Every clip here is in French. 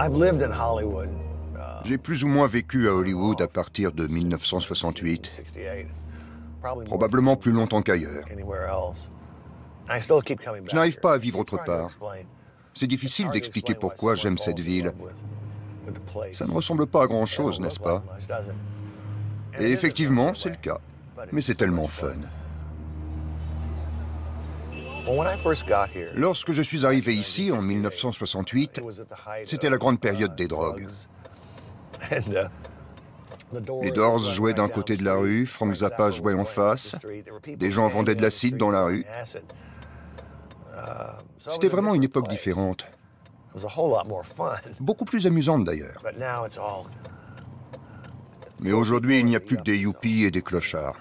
J'ai plus ou moins vécu à Hollywood à partir de 1968, probablement plus longtemps qu'ailleurs. Je n'arrive pas à vivre autre part. C'est difficile d'expliquer pourquoi j'aime cette ville. Ça ne ressemble pas à grand-chose, n'est-ce pas? Et effectivement, c'est le cas. Mais c'est tellement fun. Lorsque je suis arrivé ici, en 1968, c'était la grande période des drogues. Les Doors jouaient d'un côté de la rue, Frank Zappa jouait en face, des gens vendaient de l'acide dans la rue. C'était vraiment une époque différente. Beaucoup plus amusante d'ailleurs. Mais aujourd'hui, il n'y a plus que des yuppies et des clochards.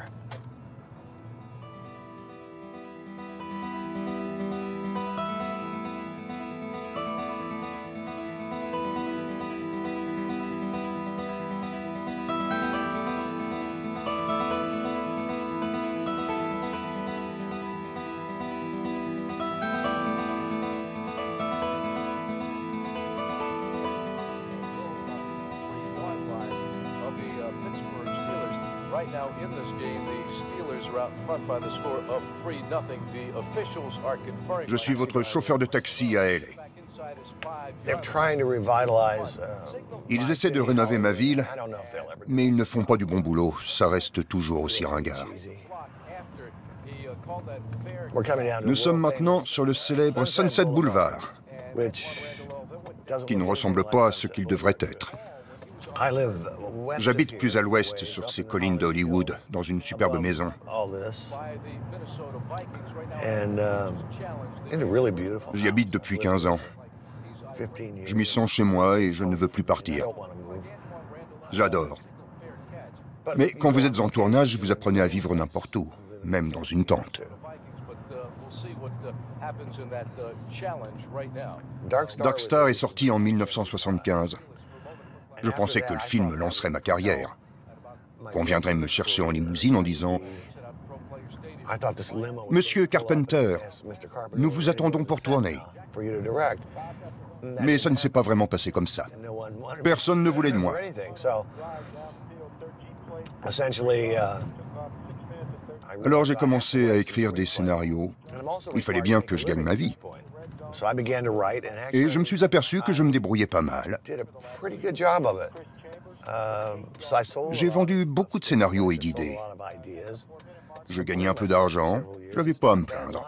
Je suis votre chauffeur de taxi à LA. Ils essaient de rénover ma ville, mais ils ne font pas du bon boulot. Ça reste toujours aussi ringard. Nous sommes maintenant sur le célèbre Sunset Boulevard, qui ne ressemble pas à ce qu'il devrait être. J'habite plus à l'ouest, sur ces collines d'Hollywood, dans une superbe maison. J'y habite depuis 15 ans. Je m'y sens chez moi et je ne veux plus partir. J'adore. Mais quand vous êtes en tournage, vous apprenez à vivre n'importe où, même dans une tente. Dark Star est sorti en 1975. Je pensais que le film lancerait ma carrière. Qu'on viendrait me chercher en limousine en disant « Monsieur Carpenter, nous vous attendons pour tourner. » Mais ça ne s'est pas vraiment passé comme ça. Personne ne voulait de moi. Alors j'ai commencé à écrire des scénarios. Il fallait bien que je gagne ma vie. Et je me suis aperçu que je me débrouillais pas mal. J'ai vendu beaucoup de scénarios et d'idées. Je gagnais un peu d'argent, je n'avais pas à me plaindre.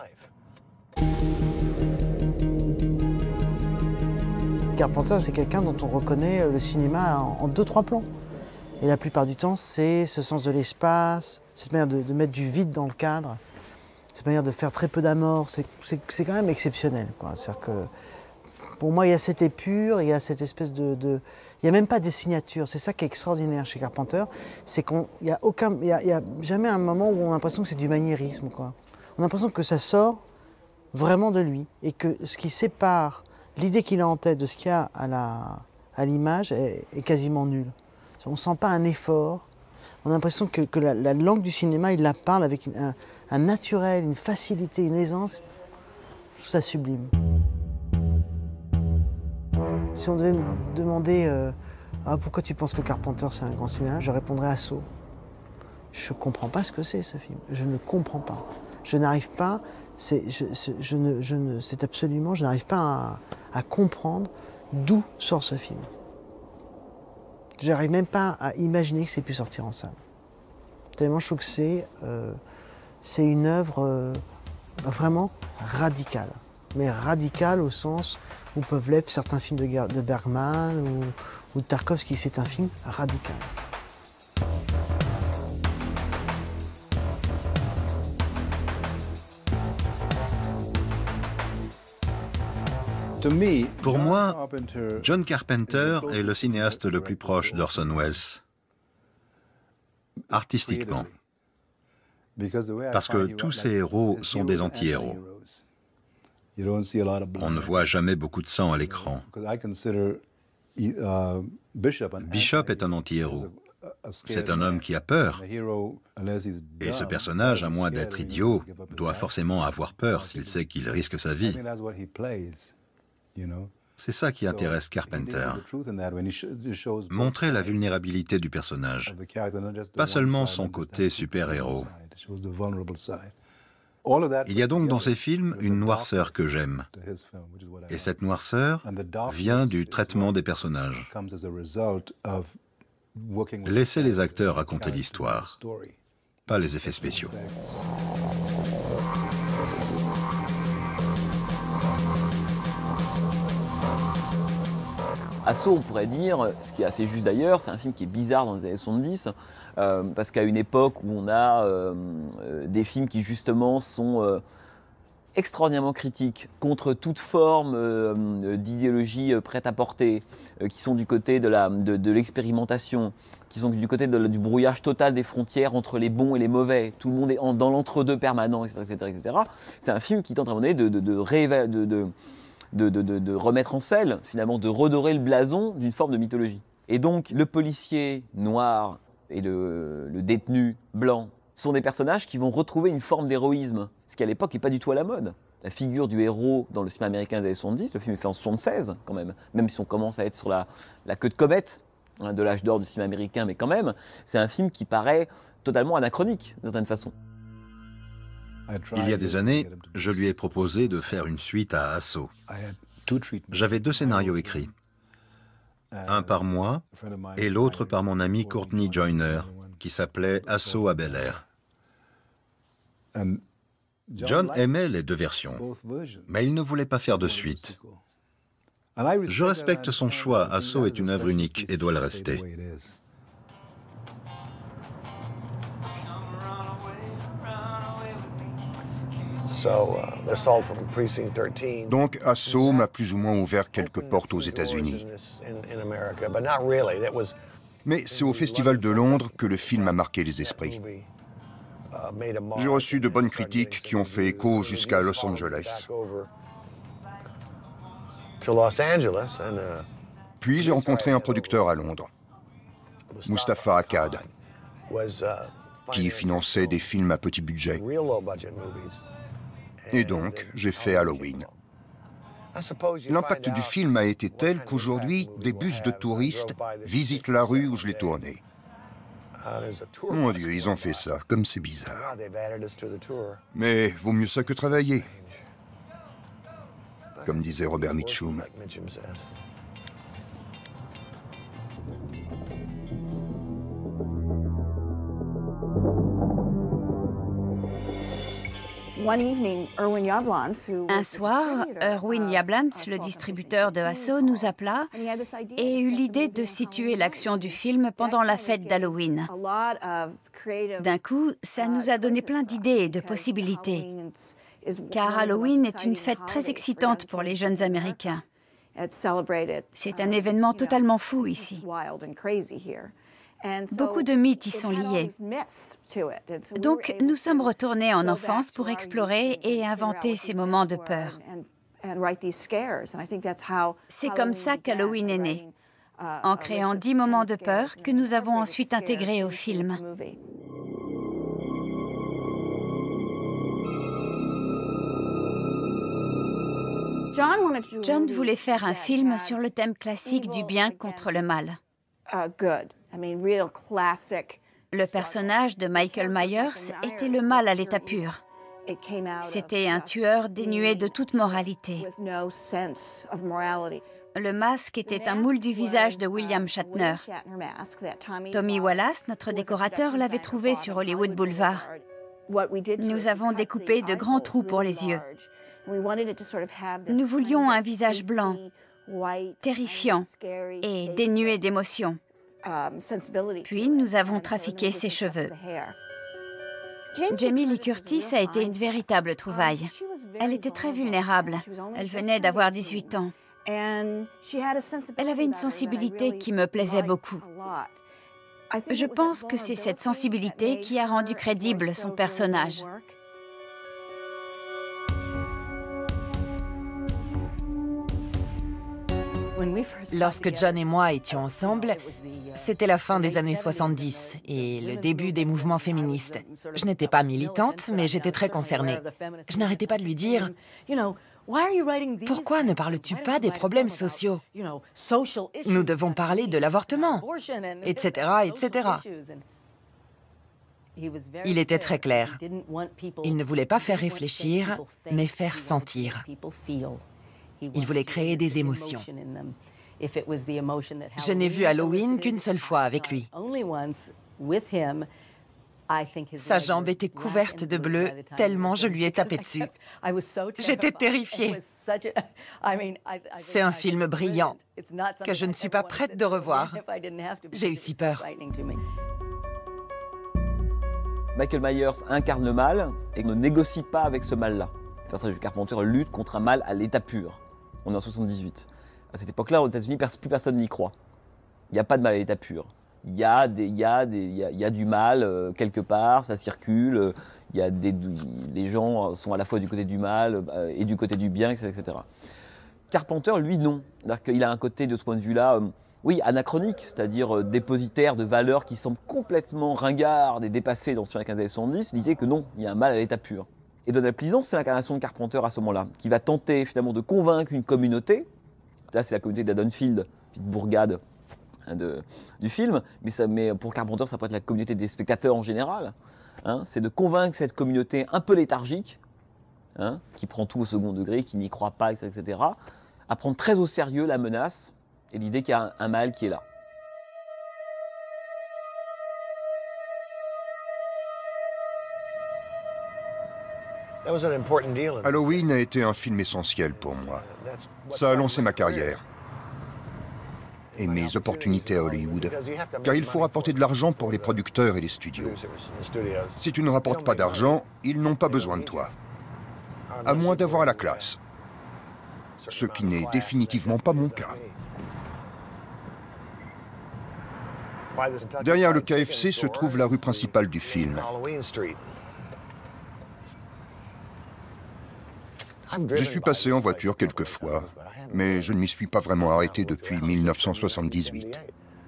Carpenter, c'est quelqu'un dont on reconnaît le cinéma en 2-3 plans. Et la plupart du temps, c'est ce sens de l'espace, cette manière de mettre du vide dans le cadre, cette manière de faire très peu d'amorts, c'est quand même exceptionnel, quoi. C'est-à-dire que, pour moi, il y a cette épure, il y a cette espèce il n'y a même pas des signatures. C'est ça qui est extraordinaire chez Carpenter, c'est qu'il n'y a jamais un moment où on a l'impression que c'est du maniérisme, quoi. On a l'impression que ça sort vraiment de lui, et que ce qui sépare l'idée qu'il a en tête de ce qu'il y a à l'image est quasiment nul. On ne sent pas un effort. On a l'impression que la langue du cinéma, il la parle avec un naturel, une facilité, une aisance. Je trouve ça sublime. Si on devait me demander pourquoi tu penses que Carpenter c'est un grand cinéaste, je répondrais à Saw. Je ne comprends pas ce que c'est ce film. Je ne comprends pas. Je n'arrive pas. Je n'arrive pas à comprendre d'où sort ce film. Je n'arrive même pas à imaginer que c'est pu sortir en salle. Tellement je trouve que c'est une œuvre vraiment radicale. Mais radicale au sens où peuvent l'être certains films de Bergman ou de Tarkovsky. C'est un film radical. Pour moi, John Carpenter est le cinéaste le plus proche d'Orson Welles, artistiquement, parce que tous ses héros sont des anti-héros. On ne voit jamais beaucoup de sang à l'écran. Bishop est un anti-héros. C'est un homme qui a peur. Et ce personnage, à moins d'être idiot, doit forcément avoir peur s'il sait qu'il risque sa vie. C'est ça qui intéresse Carpenter. Montrer la vulnérabilité du personnage, pas seulement son côté super-héros. Il y a donc dans ces films une noirceur que j'aime. Et cette noirceur vient du traitement des personnages. Laissez les acteurs raconter l'histoire, pas les effets spéciaux. Assaut, on pourrait dire, ce qui est assez juste d'ailleurs, c'est un film qui est bizarre dans les années 70, parce qu'à une époque où on a des films qui justement sont extraordinairement critiques contre toute forme d'idéologie prête à porter, qui sont du côté de l'expérimentation, qui sont du côté du brouillage total des frontières entre les bons et les mauvais, tout le monde est dans l'entre-deux permanent, etc., etc. C'est un film qui tente à un moment donné de remettre en selle, finalement, de redorer le blason d'une forme de mythologie. Et donc, le policier noir et le détenu blanc sont des personnages qui vont retrouver une forme d'héroïsme, ce qui à l'époque n'est pas du tout à la mode. La figure du héros dans le cinéma américain des années 70, le film est fait en 76 quand même si on commence à être sur la queue de comète de l'âge d'or du cinéma américain, mais quand même, c'est un film qui paraît totalement anachronique, d'une certaine façon. Il y a des années, je lui ai proposé de faire une suite à Assaut. J'avais 2 scénarios écrits, un par moi et l'autre par mon ami Courtney Joyner, qui s'appelait Assaut à Bel-Air. John aimait les 2 versions, mais il ne voulait pas faire de suite. Je respecte son choix, Assaut est une œuvre unique et doit le rester. Donc Assaut m'a plus ou moins ouvert quelques portes aux États-Unis. Mais c'est au Festival de Londres que le film a marqué les esprits. J'ai reçu de bonnes critiques qui ont fait écho jusqu'à Los Angeles. Puis j'ai rencontré un producteur à Londres, Mustafa Akkad, qui finançait des films à petit budget. Et donc, j'ai fait Halloween. L'impact du film a été tel qu'aujourd'hui, des bus de touristes visitent la rue où je l'ai tourné. Mon Dieu, ils ont fait ça, comme c'est bizarre. Mais vaut mieux ça que travailler, comme disait Robert Mitchum. Un soir, Irwin Yablans, le distributeur de Assaut, nous appela et eut l'idée de situer l'action du film pendant la fête d'Halloween. D'un coup, ça nous a donné plein d'idées et de possibilités, car Halloween est une fête très excitante pour les jeunes Américains. C'est un événement totalement fou ici. Beaucoup de mythes y sont liés. Donc, nous sommes retournés en enfance pour explorer et inventer ces moments de peur. C'est comme ça qu'Halloween est né, en créant 10 moments de peur que nous avons ensuite intégrés au film. John voulait faire un film sur le thème classique du bien contre le mal. Le personnage de Michael Myers était le mal à l'état pur. C'était un tueur dénué de toute moralité. Le masque était un moule du visage de William Shatner. Tommy Wallace, notre décorateur, l'avait trouvé sur Hollywood Boulevard. Nous avons découpé de grands trous pour les yeux. Nous voulions un visage blanc, terrifiant et dénué d'émotion. Puis nous avons trafiqué ses cheveux. Jamie Lee Curtis a été une véritable trouvaille. Elle était très vulnérable. Elle venait d'avoir 18 ans. Elle avait une sensibilité qui me plaisait beaucoup. Je pense que c'est cette sensibilité qui a rendu crédible son personnage. Lorsque John et moi étions ensemble, c'était la fin des années 70 et le début des mouvements féministes. Je n'étais pas militante, mais j'étais très concernée. Je n'arrêtais pas de lui dire Pourquoi ne parles-tu pas des problèmes sociaux? Nous devons parler de l'avortement, etc., etc. Il était très clair. Il ne voulait pas faire réfléchir, mais faire sentir. Il voulait créer des émotions. Je n'ai vu Halloween qu'une seule fois avec lui. Sa jambe était couverte de bleu, tellement je lui ai tapé dessus. J'étais terrifiée. C'est un film brillant, que je ne suis pas prête de revoir. J'ai eu si peur. Michael Myers incarne le mal et ne négocie pas avec ce mal-là. Le personnage de Carpenter lutte contre un mal à l'état pur. On est en 78. À cette époque-là, aux États-Unis, plus personne n'y croit. Il n'y a pas de mal à l'état pur. Il y a du mal quelque part, ça circule. Les gens sont à la fois du côté du mal et du côté du bien, etc. Carpenter, lui, non. C'est-à-dire qu'il a un côté, de ce point de vue-là, oui, anachronique, c'est-à-dire dépositaire de valeurs qui semblent complètement ringardes et dépassées dans le cinéma des années 70, l'idée que non, il y a un mal à l'état pur. Et Donald Pleasence, c'est l'incarnation de Carpenter à ce moment-là, qui va tenter finalement de convaincre une communauté. Là, c'est la communauté d'Haddonfield, petite bourgade du film, mais pour Carpenter, ça peut être la communauté des spectateurs en général. Hein, c'est de convaincre cette communauté un peu léthargique, hein, qui prend tout au second degré, qui n'y croit pas, etc., à prendre très au sérieux la menace et l'idée qu'il y a un mal qui est là. Halloween a été un film essentiel pour moi. Ça a lancé ma carrière et mes opportunités à Hollywood, car il faut rapporter de l'argent pour les producteurs et les studios. Si tu ne rapportes pas d'argent, ils n'ont pas besoin de toi, à moins d'avoir la classe, ce qui n'est définitivement pas mon cas. Derrière le KFC se trouve la rue principale du film. Je suis passé en voiture quelques fois, mais je ne m'y suis pas vraiment arrêté depuis 1978.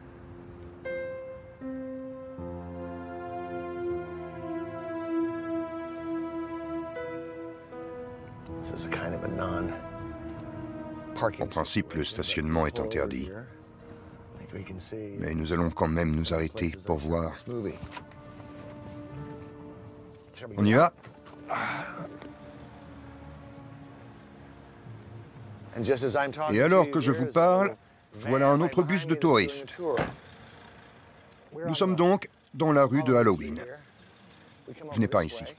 En principe, le stationnement est interdit. Mais nous allons quand même nous arrêter pour voir. On y va? Et alors que je vous parle, voilà un autre bus de touristes. Nous sommes donc dans la rue de Halloween. Venez par ici.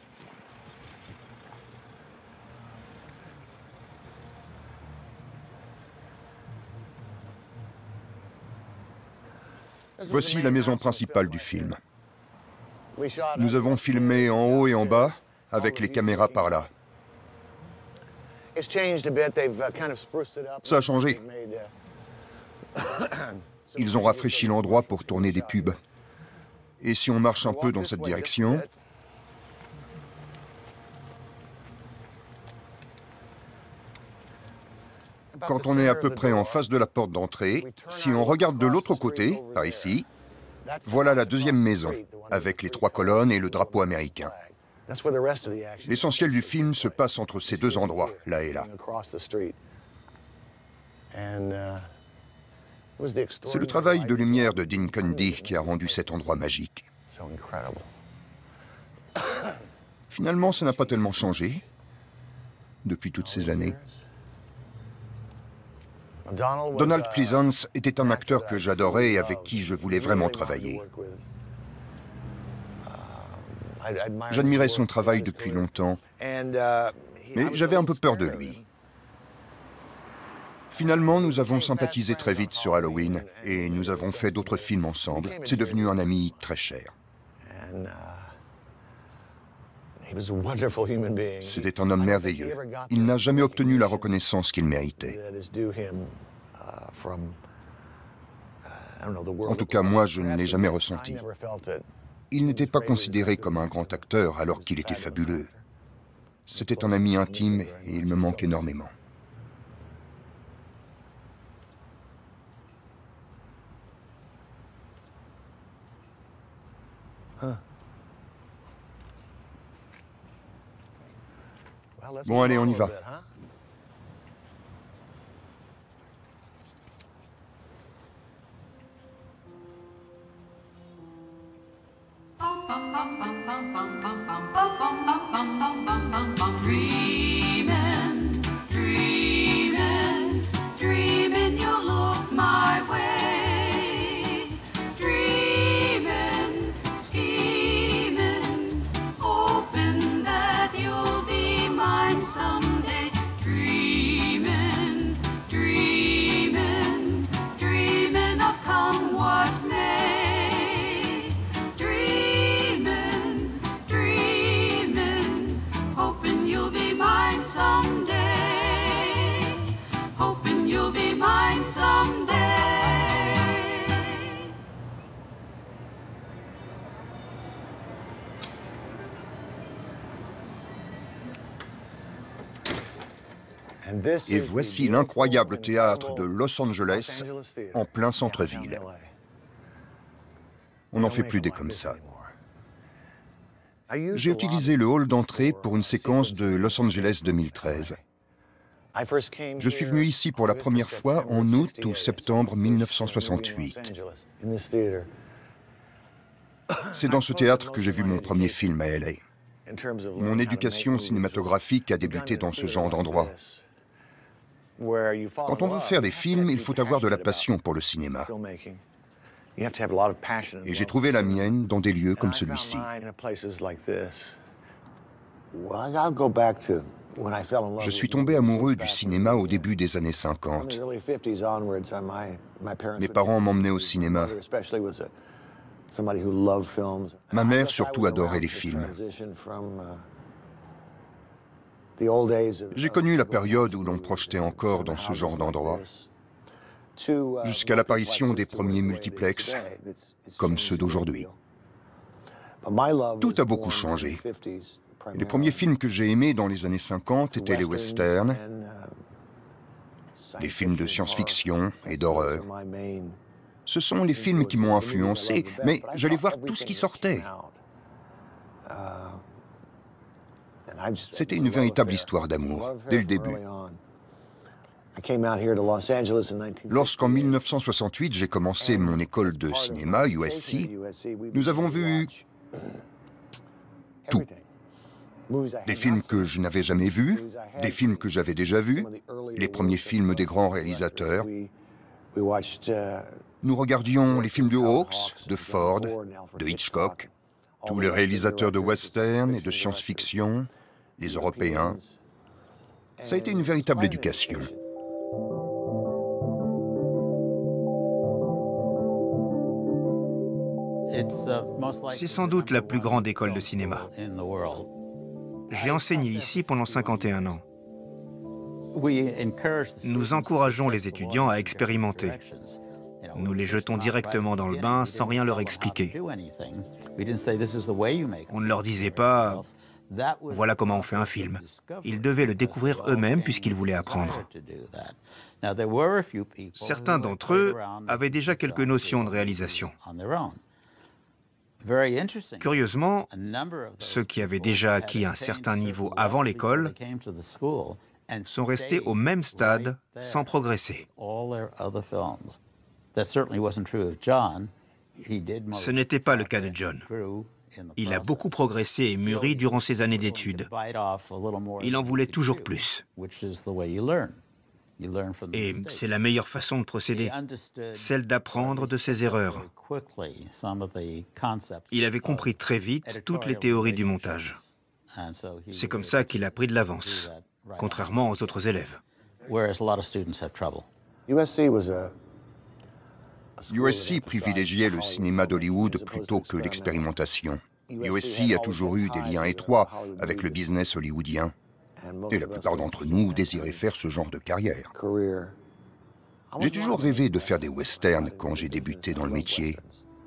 Voici la maison principale du film. Nous avons filmé en haut et en bas, avec les caméras par là. Ça a changé. Ils ont rafraîchi l'endroit pour tourner des pubs. Et si on marche un peu dans cette direction, quand on est à peu près en face de la porte d'entrée, si on regarde de l'autre côté, par ici, voilà la deuxième maison, avec les 3 colonnes et le drapeau américain. L'essentiel du film se passe entre ces deux endroits, là et là. C'est le travail de lumière de Dean Cundey qui a rendu cet endroit magique. Finalement, ça n'a pas tellement changé depuis toutes ces années. Donald Pleasence était un acteur que j'adorais et avec qui je voulais vraiment travailler. J'admirais son travail depuis longtemps, mais j'avais un peu peur de lui. Finalement, nous avons sympathisé très vite sur Halloween et nous avons fait d'autres films ensemble. C'est devenu un ami très cher. C'était un homme merveilleux. Il n'a jamais obtenu la reconnaissance qu'il méritait. En tout cas, moi, je ne l'ai jamais ressenti. Il n'était pas considéré comme un grand acteur alors qu'il était fabuleux. C'était un ami intime et il me manque énormément. Bon, allez, on y va. Dreamin', dreamin', dreamin' you'll look my way. Dreamin', schemin', hoping that you'll be mine someday. Dreamin', dreamin', dreamin' of come what may. Dreamin', dreamin', hoping you'll be mine someday. Hoping you'll be mine someday. Et voici l'incroyable théâtre de Los Angeles, en plein centre-ville. On n'en fait plus des comme ça. J'ai utilisé le hall d'entrée pour une séquence de Los Angeles 2013. Je suis venu ici pour la première fois en août ou septembre 1968. C'est dans ce théâtre que j'ai vu mon premier film à LA. Mon éducation cinématographique a débuté dans ce genre d'endroit. Quand on veut faire des films, il faut avoir de la passion pour le cinéma. Et j'ai trouvé la mienne dans des lieux comme celui-ci. Je suis tombé amoureux du cinéma au début des années 50. Mes parents m'emmenaient au cinéma. Ma mère surtout adorait les films. J'ai connu la période où l'on projetait encore dans ce genre d'endroit, jusqu'à l'apparition des premiers multiplex, comme ceux d'aujourd'hui. Tout a beaucoup changé. Les premiers films que j'ai aimés dans les années 50 étaient les westerns, les films de science-fiction et d'horreur. Ce sont les films qui m'ont influencé, mais j'allais voir tout ce qui sortait. C'était une véritable histoire d'amour, dès le début. Lorsqu'en 1968, j'ai commencé mon école de cinéma, USC, nous avons vu tout. Des films que je n'avais jamais vus, des films que j'avais déjà vus, les premiers films des grands réalisateurs. Nous regardions les films de Hawks, de Ford, de Hitchcock, tous les réalisateurs de western et de science-fiction, les Européens. Ça a été une véritable éducation. C'est sans doute la plus grande école de cinéma. J'ai enseigné ici pendant 51 ans. Nous encourageons les étudiants à expérimenter. Nous les jetons directement dans le bain sans rien leur expliquer. On ne leur disait pas « voilà comment on fait un film ». Ils devaient le découvrir eux-mêmes puisqu'ils voulaient apprendre. Certains d'entre eux avaient déjà quelques notions de réalisation. Curieusement, ceux qui avaient déjà acquis un certain niveau avant l'école sont restés au même stade sans progresser. Ce n'était pas le cas de John. Il a beaucoup progressé et mûri durant ses années d'études. Il en voulait toujours plus. Et c'est la meilleure façon de procéder, celle d'apprendre de ses erreurs. Il avait compris très vite toutes les théories du montage. C'est comme ça qu'il a pris de l'avance, contrairement aux autres élèves. USC privilégiait le cinéma d'Hollywood plutôt que l'expérimentation. USC a toujours eu des liens étroits avec le business hollywoodien. Et la plupart d'entre nous désiraient faire ce genre de carrière. J'ai toujours rêvé de faire des westerns quand j'ai débuté dans le métier.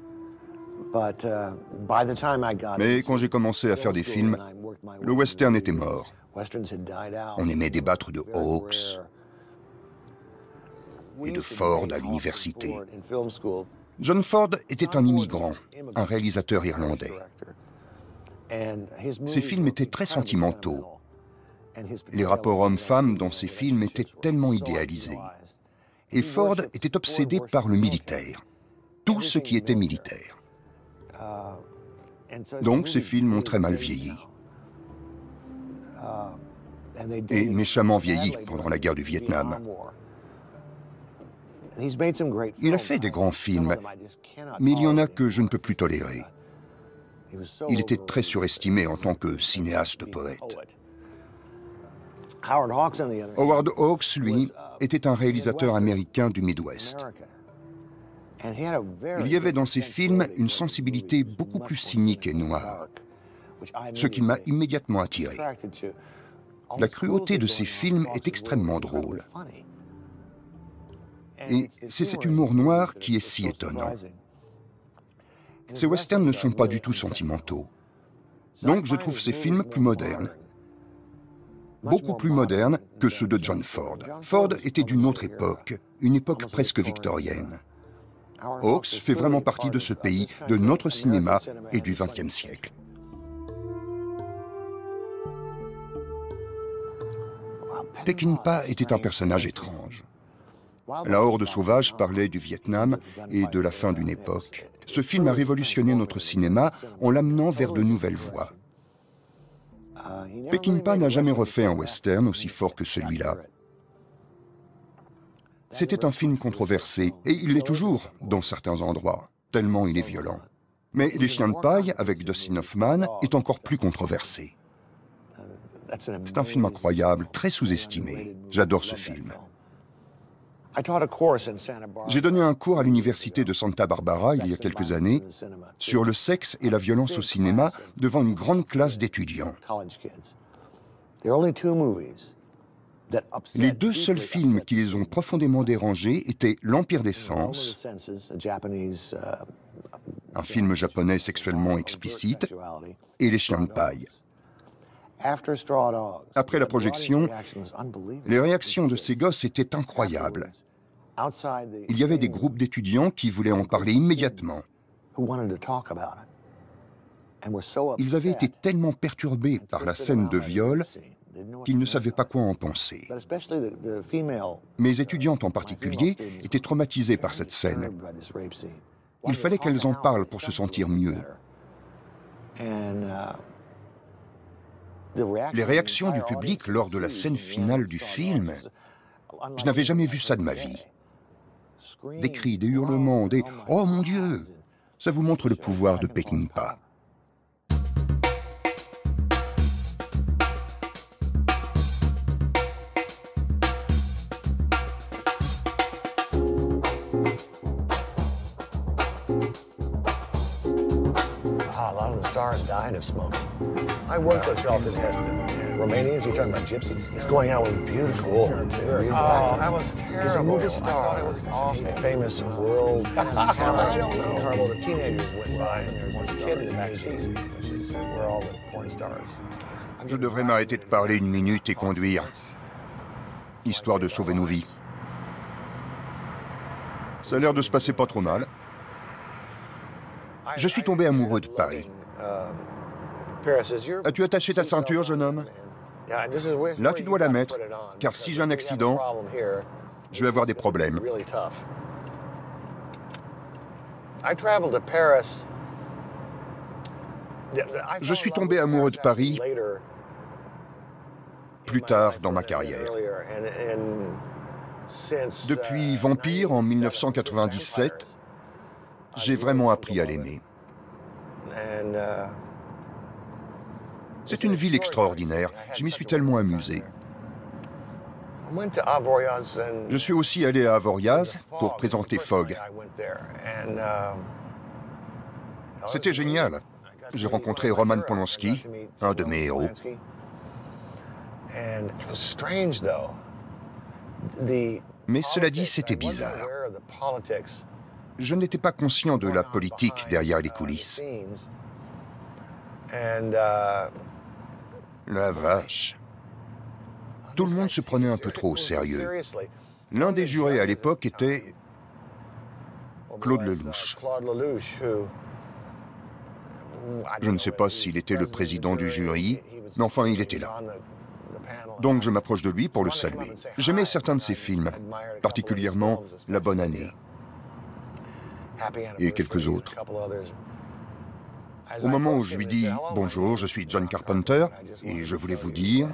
Mais quand j'ai commencé à faire des films, le western était mort. On aimait débattre de Hawks et de Ford à l'université. John Ford était un immigrant, un réalisateur irlandais. Ses films étaient très sentimentaux. Les rapports hommes-femmes dans ses films étaient tellement idéalisés. Et Ford était obsédé par le militaire, tout ce qui était militaire. Donc ces films ont très mal vieilli. Et méchamment vieilli pendant la guerre du Vietnam. Il a fait des grands films, mais il y en a que je ne peux plus tolérer. Il était très surestimé en tant que cinéaste-poète. Howard Hawks, lui, était un réalisateur américain du Midwest. Il y avait dans ses films une sensibilité beaucoup plus cynique et noire, ce qui m'a immédiatement attiré. La cruauté de ses films est extrêmement drôle. Et c'est cet humour noir qui est si étonnant. Ces westerns ne sont pas du tout sentimentaux. Donc je trouve ces films plus modernes. Beaucoup plus modernes que ceux de John Ford. Ford était d'une autre époque, une époque presque victorienne. Hawks fait vraiment partie de ce pays, de notre cinéma et du XXe siècle. Peckinpah était un personnage étrange. La Horde sauvage parlait du Vietnam et de la fin d'une époque. Ce film a révolutionné notre cinéma en l'amenant vers de nouvelles voies. Peckinpah n'a jamais refait un western aussi fort que celui-là. C'était un film controversé, et il l'est toujours dans certains endroits, tellement il est violent. Mais Les Chiens de paille, avec Dustin Hoffman, est encore plus controversé. C'est un film incroyable, très sous-estimé. J'adore ce film. J'ai donné un cours à l'université de Santa Barbara il y a quelques années sur le sexe et la violence au cinéma devant une grande classe d'étudiants. Les deux seuls films qui les ont profondément dérangés étaient L'Empire des Sens, un film japonais sexuellement explicite, et Les Chiens de paille. Après la projection, les réactions de ces gosses étaient incroyables. Il y avait des groupes d'étudiants qui voulaient en parler immédiatement. Ils avaient été tellement perturbés par la scène de viol qu'ils ne savaient pas quoi en penser. Mes étudiantes en particulier étaient traumatisées par cette scène. Il fallait qu'elles en parlent pour se sentir mieux. Les réactions du public lors de la scène finale du film, je n'avais jamais vu ça de ma vie. Des cris, des hurlements, des « Oh mon Dieu !» Ça vous montre le pouvoir de Peckinpah. Stars died of smoking. I worked with Charlton Heston. Romanians, you're talking about gypsies? He's going out with beautiful women, too. Oh, that was terrible. He's a movie star. I thought it was awful. Famous world talent. Carload of teenagers went by, and there's this kid in the back seat, which is where all the porn stars. Je devrais m'arrêter de parler une minute et conduire, histoire de sauver nos vies. Ça a l'air de se passer pas trop mal. Je suis tombé amoureux de Paris. As-tu attaché ta ceinture, jeune homme? Là, tu dois la mettre, car si j'ai un accident, je vais avoir des problèmes. Je suis tombé amoureux de Paris plus tard dans ma carrière. Depuis Vampire en 1997, j'ai vraiment appris à l'aimer. C'est une ville extraordinaire. Je m'y suis tellement amusé. Je suis aussi allé à Avoriaz pour présenter Fog. C'était génial. J'ai rencontré Roman Polanski, un de mes héros. Mais cela dit, c'était bizarre. Je n'étais pas conscient de la politique derrière les coulisses. La vache. Tout le monde se prenait un peu trop au sérieux. L'un des jurés à l'époque était Claude Lelouch. Je ne sais pas s'il était le président du jury, mais enfin, il était là. Donc je m'approche de lui pour le saluer. J'aimais certains de ses films, particulièrement La Bonne Année et quelques autres. Au moment où je lui dis « Bonjour, je suis John Carpenter et je voulais vous dire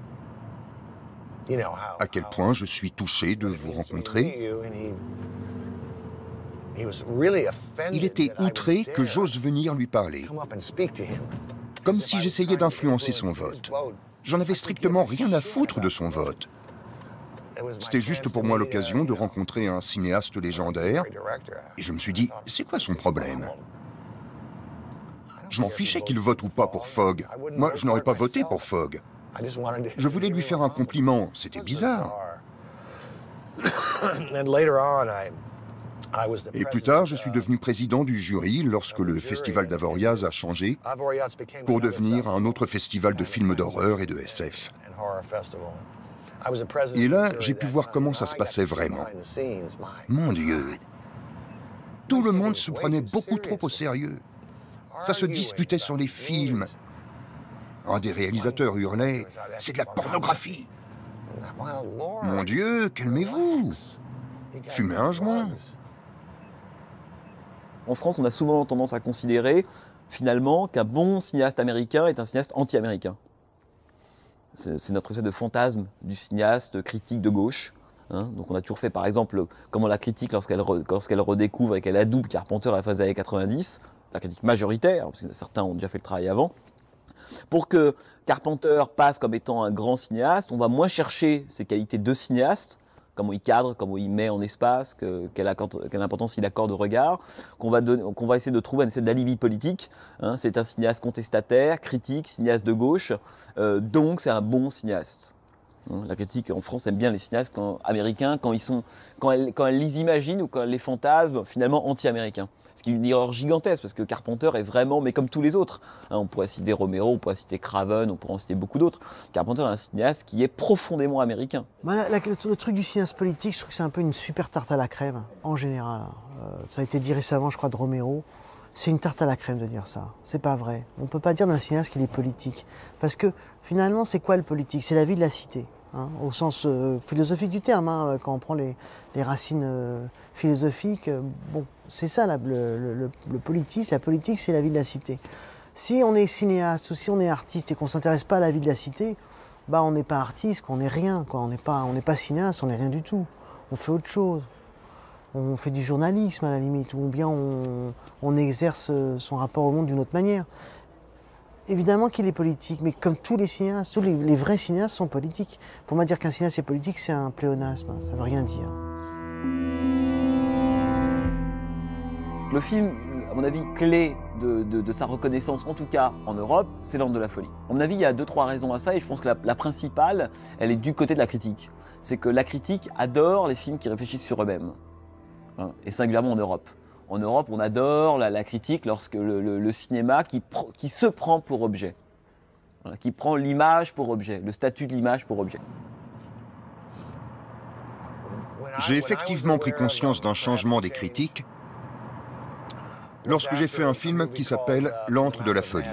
à quel point je suis touché de vous rencontrer », il était outré que j'ose venir lui parler, comme si j'essayais d'influencer son vote. J'en avais strictement rien à foutre de son vote. C'était juste pour moi l'occasion de rencontrer un cinéaste légendaire, et je me suis dit, c'est quoi son problème? Je m'en fichais qu'il vote ou pas pour Fogg. Moi, je n'aurais pas voté pour Fogg. Je voulais lui faire un compliment, c'était bizarre. Et plus tard, je suis devenu président du jury lorsque le festival d'Avoriaz a changé pour devenir un autre festival de films d'horreur et de SF. Et là, j'ai pu voir comment ça se passait vraiment. Mon Dieu! Tout le monde se prenait beaucoup trop au sérieux. Ça se disputait sur les films. Un des réalisateurs hurlait « C'est de la pornographie !» Mon Dieu, calmez-vous! Fumez un joint. En France, on a souvent tendance à considérer, finalement, qu'un bon cinéaste américain est un cinéaste anti-américain. C'est notre espèce de fantasme du cinéaste critique de gauche. Hein. Donc on a toujours fait, par exemple, comment la critique, lorsqu'elle redécouvre et qu'elle adoube Carpenter à la fin des années 90, la critique majoritaire, parce que certains ont déjà fait le travail avant, pour que Carpenter passe comme étant un grand cinéaste, on va moins chercher ses qualités de cinéaste, comment il cadre, comment il met en espace, quelle importance il accorde au regard, qu'on va essayer de trouver une espèce d'alibi politique. Hein. C'est un cinéaste contestataire, critique, cinéaste de gauche, donc c'est un bon cinéaste. Hein. La critique en France aime bien les cinéastes américains quand elle les imagine ou quand elle les fantasme finalement anti-américains. Ce qui est une erreur gigantesque, parce que Carpenter est vraiment, mais comme tous les autres. Hein, on pourrait citer Romero, on pourrait citer Craven, on pourrait en citer beaucoup d'autres. Carpenter est un cinéaste qui est profondément américain. Le truc du cinéaste politique, je trouve que c'est un peu une super tarte à la crème, en général. Ça a été dit récemment, je crois, de Romero. C'est une tarte à la crème de dire ça. C'est pas vrai. On ne peut pas dire d'un cinéaste qu'il est politique. Parce que, finalement, c'est quoi le politique? C'est la vie de la cité. Hein, au sens philosophique du terme, hein, quand on prend les racines philosophiques, bon, c'est ça le politique, la politique c'est la vie de la cité. Si on est cinéaste ou si on est artiste et qu'on ne s'intéresse pas à la vie de la cité, bah on n'est pas artiste, on n'est rien, quoi. On n'est pas cinéaste, on n'est rien du tout. On fait autre chose. On fait du journalisme à la limite, ou bien on exerce son rapport au monde d'une autre manière. Évidemment qu'il est politique, mais comme tous les cinéastes, tous les vrais cinéastes sont politiques. Pour moi, dire qu'un cinéaste est politique, c'est un pléonasme, ça ne veut rien dire. Le film, à mon avis, clé de sa reconnaissance, en tout cas en Europe, c'est L'Ordre de la Folie. À mon avis, il y a 2-3 raisons à ça, et je pense que la principale, elle est du côté de la critique. C'est que la critique adore les films qui réfléchissent sur eux-mêmes, hein, et singulièrement en Europe. En Europe, on adore la critique lorsque le cinéma qui se prend pour objet, voilà, qui prend l'image pour objet, le statut de l'image pour objet. J'ai effectivement pris conscience d'un changement des critiques lorsque j'ai fait un film qui s'appelle L'Antre de la Folie.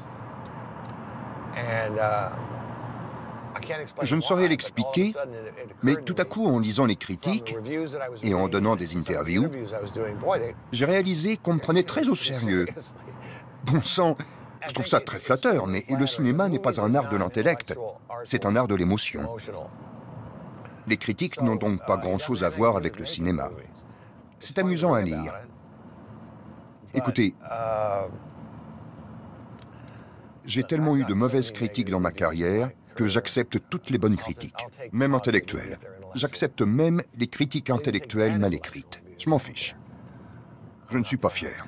Je ne saurais l'expliquer, mais tout à coup, en lisant les critiques et en donnant des interviews, j'ai réalisé qu'on me prenait très au sérieux. Bon sang, je trouve ça très flatteur, mais le cinéma n'est pas un art de l'intellect, c'est un art de l'émotion. Les critiques n'ont donc pas grand-chose à voir avec le cinéma. C'est amusant à lire. Écoutez, j'ai tellement eu de mauvaises critiques dans ma carrière que j'accepte toutes les bonnes critiques, même intellectuelles. J'accepte même les critiques intellectuelles mal écrites. Je m'en fiche. Je ne suis pas fier.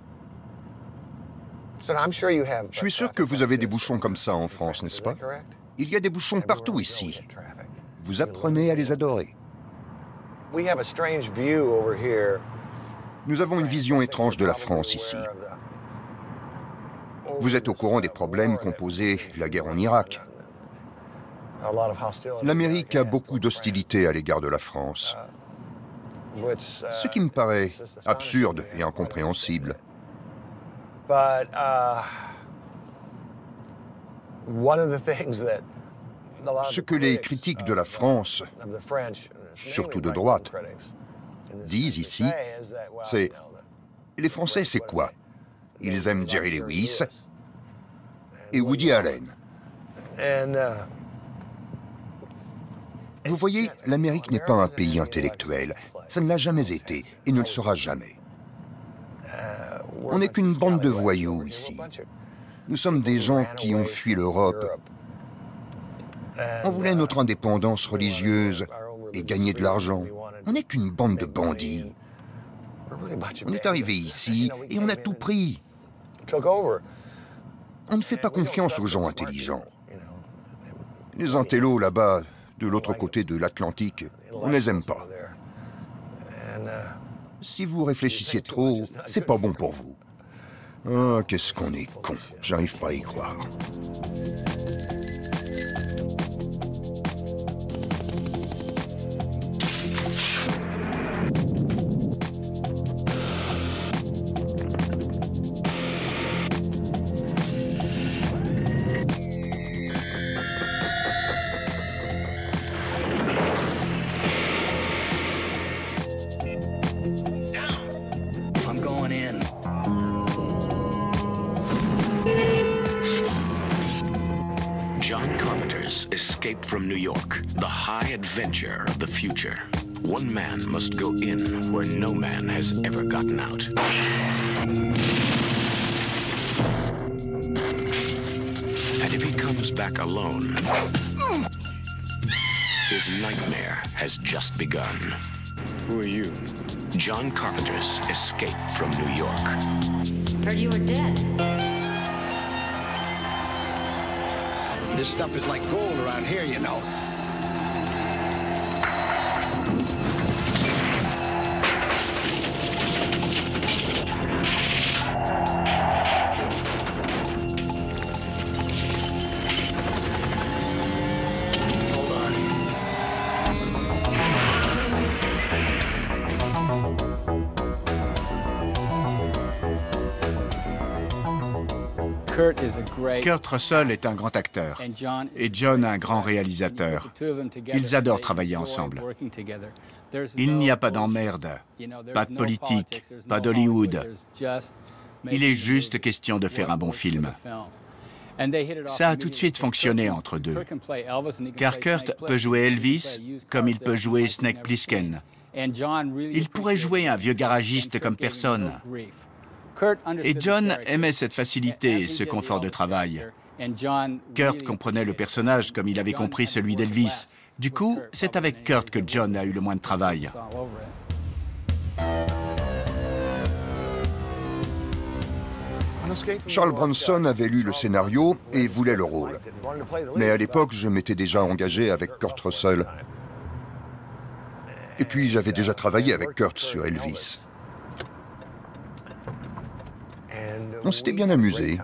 Je suis sûr que vous avez des bouchons comme ça en France, n'est-ce pas? Il y a des bouchons partout ici. Vous apprenez à les adorer. Nous avons une vision étrange de la France ici. Vous êtes au courant des problèmes qu'ont posés la guerre en Irak. L'Amérique a beaucoup d'hostilité à l'égard de la France, ce qui me paraît absurde et incompréhensible. Ce que les critiques de la France, surtout de droite, disent ici, c'est « les Français, c'est quoi? Ils aiment Jerry Lewis et Woody Allen. Vous voyez, l'Amérique n'est pas un pays intellectuel. Ça ne l'a jamais été et ne le sera jamais. On n'est qu'une bande de voyous ici. Nous sommes des gens qui ont fui l'Europe. On voulait notre indépendance religieuse et gagner de l'argent. On n'est qu'une bande de bandits. On est arrivé ici et on a tout pris. On ne fait pas confiance aux gens intelligents. Les intellos là-bas, de l'autre côté de l'Atlantique, on ne les aime pas. Si vous réfléchissez trop, c'est pas bon pour vous. Ah, qu'est-ce qu'on est con. J'arrive pas à y croire. Escape from New York, the high adventure of the future. One man must go in where no man has ever gotten out. And if he comes back alone, his nightmare has just begun. Who are you? John Carpenter's Escape from New York. Heard you were dead. This stuff is like gold around here, you know. Kurt Russell est un grand acteur et John un grand réalisateur. Ils adorent travailler ensemble. Il n'y a pas d'emmerde, pas de politique, pas d'Hollywood. Il est juste question de faire un bon film. Ça a tout de suite fonctionné entre deux, car Kurt peut jouer Elvis comme il peut jouer Snake Plissken. Il pourrait jouer un vieux garagiste comme personne. Et John aimait cette facilité et ce confort de travail. Kurt comprenait le personnage comme il avait compris celui d'Elvis. Du coup, c'est avec Kurt que John a eu le moins de travail. Charles Bronson avait lu le scénario et voulait le rôle. Mais à l'époque, je m'étais déjà engagé avec Kurt Russell. Et puis, j'avais déjà travaillé avec Kurt sur Elvis. On s'était bien amusé.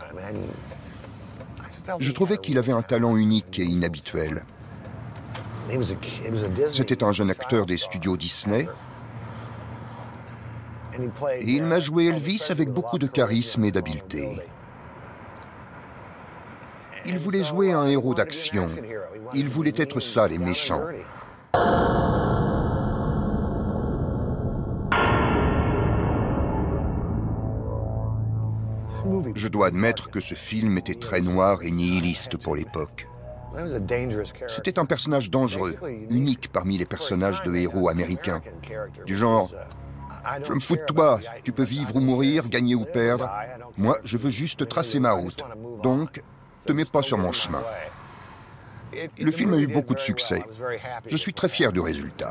Je trouvais qu'il avait un talent unique et inhabituel. C'était un jeune acteur des studios Disney. Et il m'a joué Elvis avec beaucoup de charisme et d'habileté. Il voulait jouer un héros d'action. Il voulait être sale et méchant. Je dois admettre que ce film était très noir et nihiliste pour l'époque. C'était un personnage dangereux, unique parmi les personnages de héros américains. Du genre, je me fous de toi, tu peux vivre ou mourir, gagner ou perdre. Moi, je veux juste tracer ma route. Donc, te mets pas sur mon chemin. Le film a eu beaucoup de succès. Je suis très fier du résultat.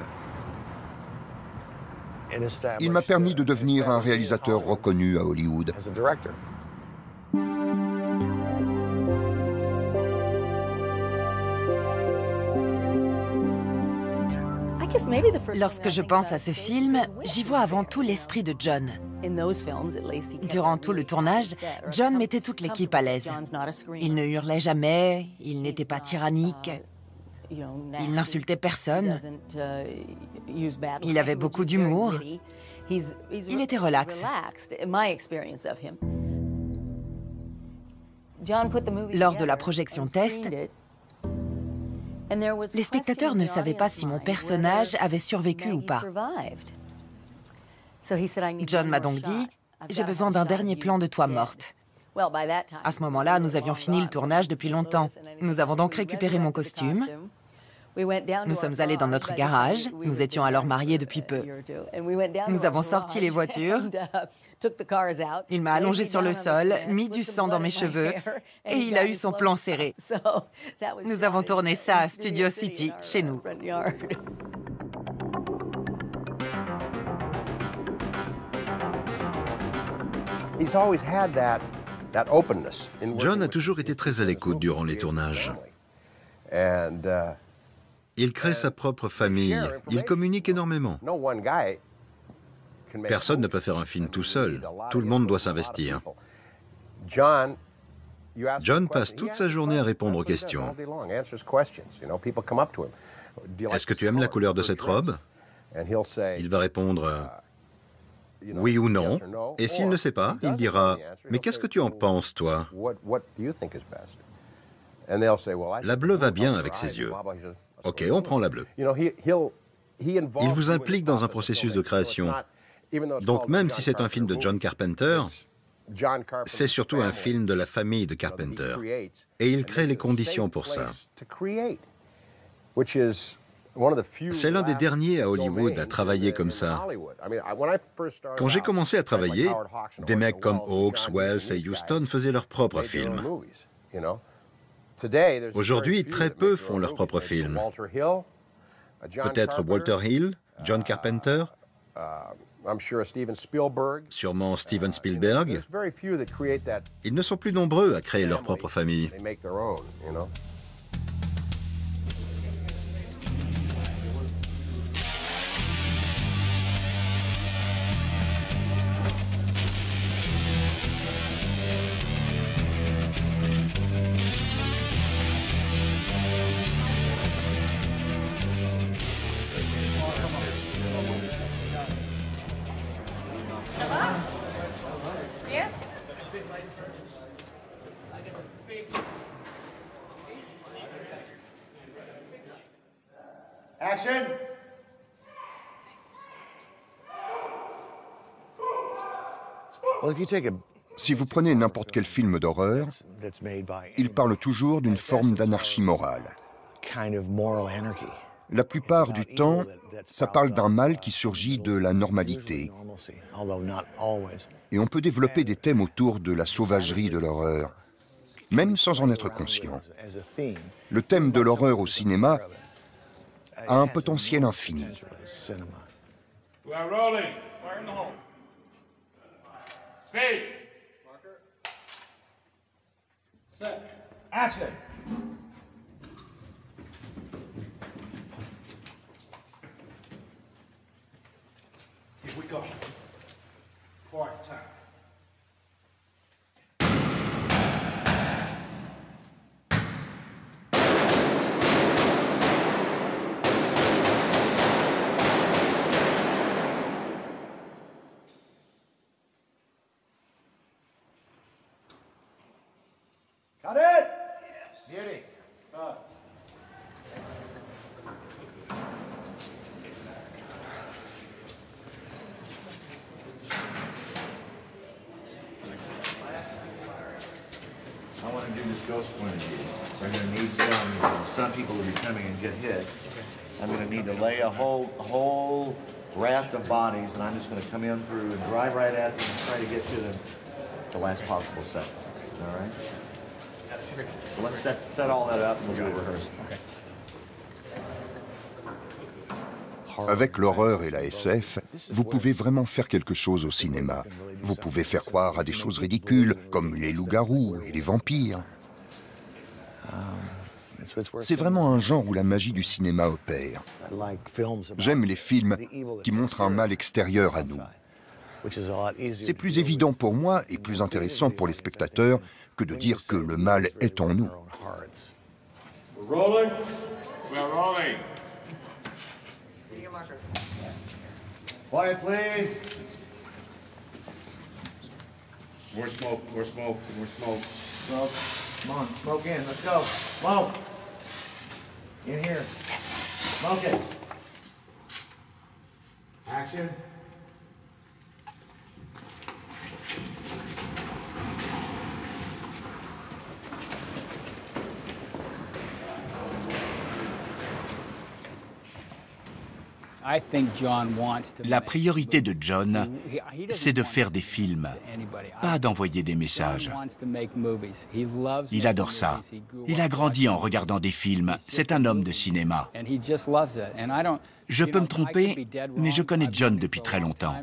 Il m'a permis de devenir un réalisateur reconnu à Hollywood. Lorsque je pense à ce film, j'y vois avant tout l'esprit de John. Durant tout le tournage, John mettait toute l'équipe à l'aise. Il ne hurlait jamais, il n'était pas tyrannique, il n'insultait personne, il avait beaucoup d'humour, il était relax. Lors de la projection test, les spectateurs ne savaient pas si mon personnage avait survécu ou pas. John m'a donc dit, j'ai besoin d'un dernier plan de toi morte. À ce moment-là, nous avions fini le tournage depuis longtemps. Nous avons donc récupéré mon costume. Nous sommes allés dans notre garage. Nous étions alors mariés depuis peu. Nous avons sorti les voitures. Il m'a allongé sur le sol, mis du sang dans mes cheveux et il a eu son plan serré. Nous avons tourné ça à Studio City, chez nous. John a toujours été très à l'écoute durant les tournages. Il crée sa propre famille. Il communique énormément. Personne ne peut faire un film tout seul. Tout le monde doit s'investir. John passe toute sa journée à répondre aux questions. Est-ce que tu aimes la couleur de cette robe? Il va répondre oui ou non. Et s'il ne sait pas, il dira « Mais qu'est-ce que tu en penses, toi ?» La bleue va bien avec ses yeux. Ok, on prend la bleue. Il vous implique dans un processus de création. Donc même si c'est un film de John Carpenter, c'est surtout un film de la famille de Carpenter. Et il crée les conditions pour ça. C'est l'un des derniers à Hollywood à travailler comme ça. Quand j'ai commencé à travailler, des mecs comme Hawks, Wells et Huston faisaient leurs propres films. Aujourd'hui, très peu font leurs propres films. Peut-être Walter Hill, John Carpenter, sûrement Steven Spielberg. Ils ne sont plus nombreux à créer leur propre famille. Si vous prenez n'importe quel film d'horreur, il parle toujours d'une forme d'anarchie morale. La plupart du temps, ça parle d'un mal qui surgit de la normalité. Et on peut développer des thèmes autour de la sauvagerie de l'horreur, même sans en être conscient. Le thème de l'horreur au cinéma a un potentiel infini. Action! Here we go. Quiet time. Got it? Yes. Beauty. I want to do this ghost point of view. So I'm going to need some people to be coming and get hit. I'm going to need to lay a whole raft of bodies, and I'm just going to come in through and drive right at them and try to get to the last possible second. All right? So let's set all that up and we'll do a rehearsal. Avec l'horreur et la SF, vous pouvez vraiment faire quelque chose au cinéma. Vous pouvez faire croire à des choses ridicules, comme les loups-garous et les vampires. C'est vraiment un genre où la magie du cinéma opère. J'aime les films qui montrent un mal extérieur à nous. C'est plus évident pour moi et plus intéressant pour les spectateurs que de dire que le mal est en nous. Quiet, please. More smoke, more smoke, more smoke. Smoke. Come on, smoke in. Let's go. Smoke. In here. Smoke it. Action. La priorité de John, c'est de faire des films, pas d'envoyer des messages. Il adore ça. Il a grandi en regardant des films. C'est un homme de cinéma. Je peux me tromper, mais je connais John depuis très longtemps.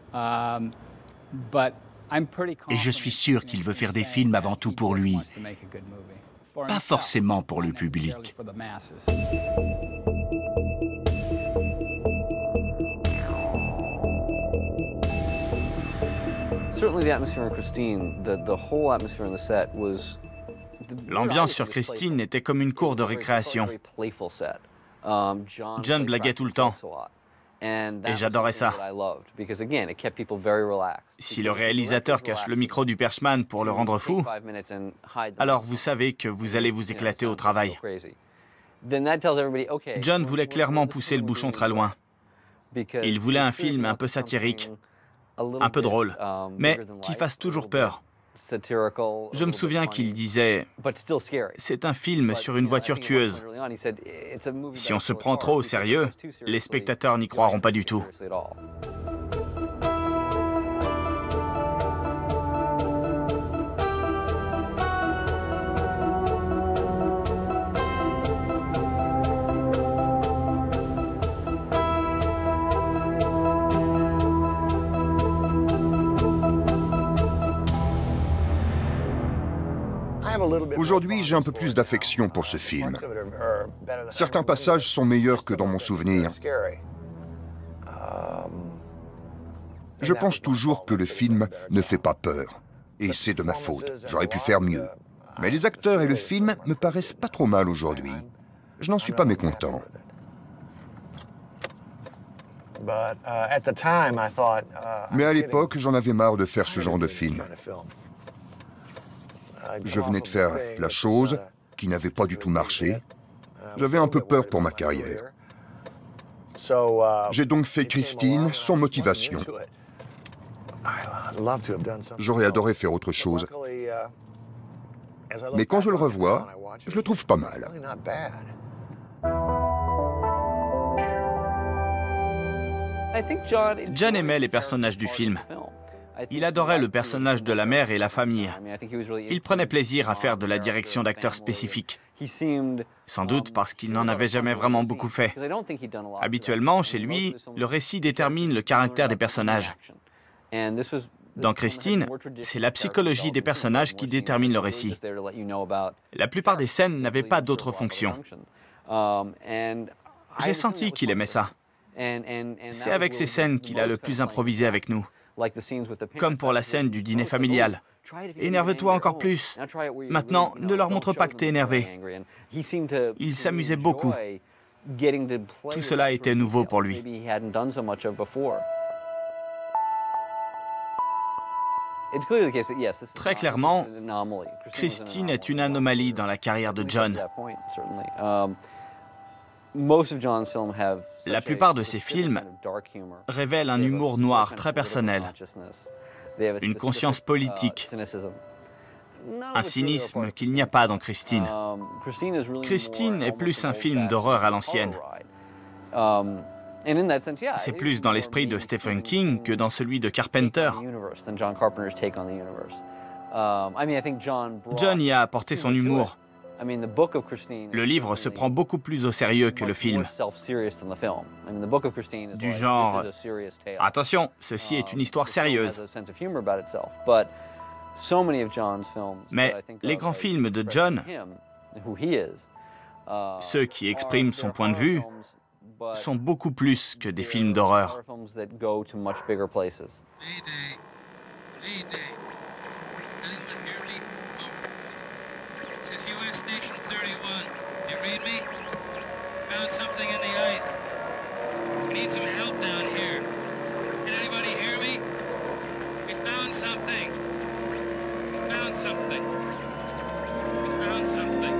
Et je suis sûr qu'il veut faire des films avant tout pour lui, pas forcément pour le public. L'ambiance sur Christine était comme une cour de récréation. John blaguait tout le temps. Et j'adorais ça. Si le réalisateur cache le micro du perchman pour le rendre fou, alors vous savez que vous allez vous éclater au travail. John voulait clairement pousser le bouchon très loin. Il voulait un film un peu satirique, un peu drôle, mais qui fasse toujours peur. Je me souviens qu'il disait « C'est un film sur une voiture tueuse. Si on se prend trop au sérieux, les spectateurs n'y croiront pas du tout. » Aujourd'hui, j'ai un peu plus d'affection pour ce film. Certains passages sont meilleurs que dans mon souvenir. Je pense toujours que le film ne fait pas peur. Et c'est de ma faute. J'aurais pu faire mieux. Mais les acteurs et le film me paraissent pas trop mal aujourd'hui. Je n'en suis pas mécontent. Mais à l'époque, j'en avais marre de faire ce genre de film. Je venais de faire La Chose, qui n'avait pas du tout marché. J'avais un peu peur pour ma carrière. J'ai donc fait Christine sans motivation. J'aurais adoré faire autre chose. Mais quand je le revois, je le trouve pas mal. John aimait les personnages du film. Il adorait le personnage de la mère et la famille. Il prenait plaisir à faire de la direction d'acteurs spécifiques. Sans doute parce qu'il n'en avait jamais vraiment beaucoup fait. Habituellement, chez lui, le récit détermine le caractère des personnages. Dans Christine, c'est la psychologie des personnages qui détermine le récit. La plupart des scènes n'avaient pas d'autre fonction. J'ai senti qu'il aimait ça. C'est avec ces scènes qu'il a le plus improvisé avec nous. Comme pour la scène du dîner familial. Énerve-toi encore plus. Maintenant, ne leur montre pas que t'es énervé. Il s'amusait beaucoup. Tout cela était nouveau pour lui. Très clairement, Christine est une anomalie dans la carrière de John. La plupart de ses films révèlent un humour noir très personnel, une conscience politique, un cynisme qu'il n'y a pas dans Christine. Christine est plus un film d'horreur à l'ancienne. C'est plus dans l'esprit de Stephen King que dans celui de Carpenter. John y a apporté son humour. Le livre se prend beaucoup plus au sérieux que le film. Du genre, attention, ceci est une histoire sérieuse. Mais les grands films de John, ceux qui expriment son point de vue, sont beaucoup plus que des films d'horreur. Station 31. You read me? Found something in the ice. We need some help down here. Can anybody hear me? We found something. We found something. We found something.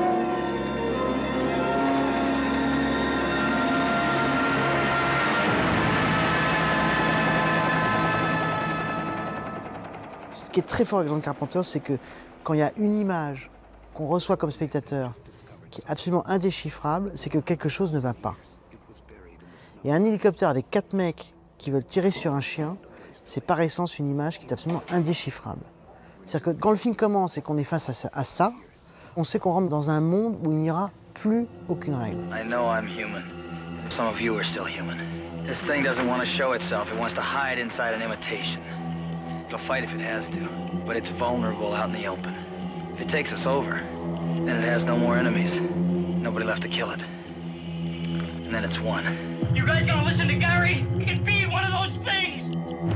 Ce qui est très fort avec John Carpenter, c'est que quand il y a une image qu'on reçoit comme spectateur, qui est absolument indéchiffrable, c'est que quelque chose ne va pas. Et un hélicoptère avec 4 mecs qui veulent tirer sur un chien, c'est par essence une image qui est absolument indéchiffrable. C'est-à-dire que quand le film commence et qu'on est face à ça, on sait qu'on rentre dans un monde où il n'y aura plus aucune règle. I know I'm human. Some of you are still human. This thing doesn't want to show itself. It wants to hide inside an imitation. It'll fight if it has to, but it's vulnerable out in the open. If it takes us over, then it has no more enemies. Nobody left to kill it. And then it's one. You guys gonna listen to Gary? He can be one of those things!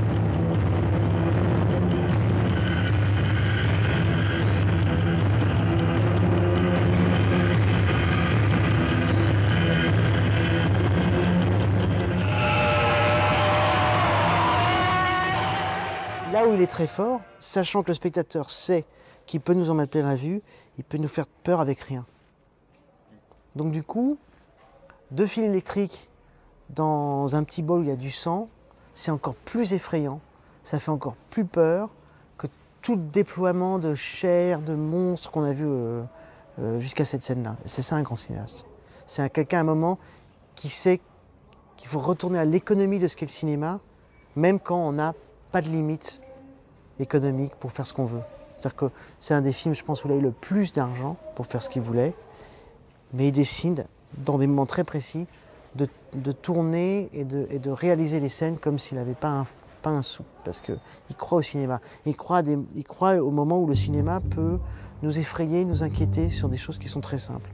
Là où il est très fort, sachant que le spectateur sait qu'il peut nous en mettre plein la vue, il peut nous faire peur avec rien. Donc du coup, 2 fils électriques dans un petit bol où il y a du sang, c'est encore plus effrayant, ça fait encore plus peur que tout le déploiement de chair, de monstres qu'on a vu jusqu'à cette scène-là. C'est ça un grand cinéaste. C'est quelqu'un à un moment qui sait qu'il faut retourner à l'économie de ce qu'est le cinéma, même quand on n'a pas de limite économique pour faire ce qu'on veut. C'est-à-dire que c'est un des films, je pense, où il a eu le plus d'argent pour faire ce qu'il voulait, mais il décide, dans des moments très précis, de tourner et de réaliser les scènes comme s'il n'avait pas un sou, parce qu'il croit au cinéma. Il croit au moment où le cinéma peut nous effrayer, nous inquiéter sur des choses qui sont très simples.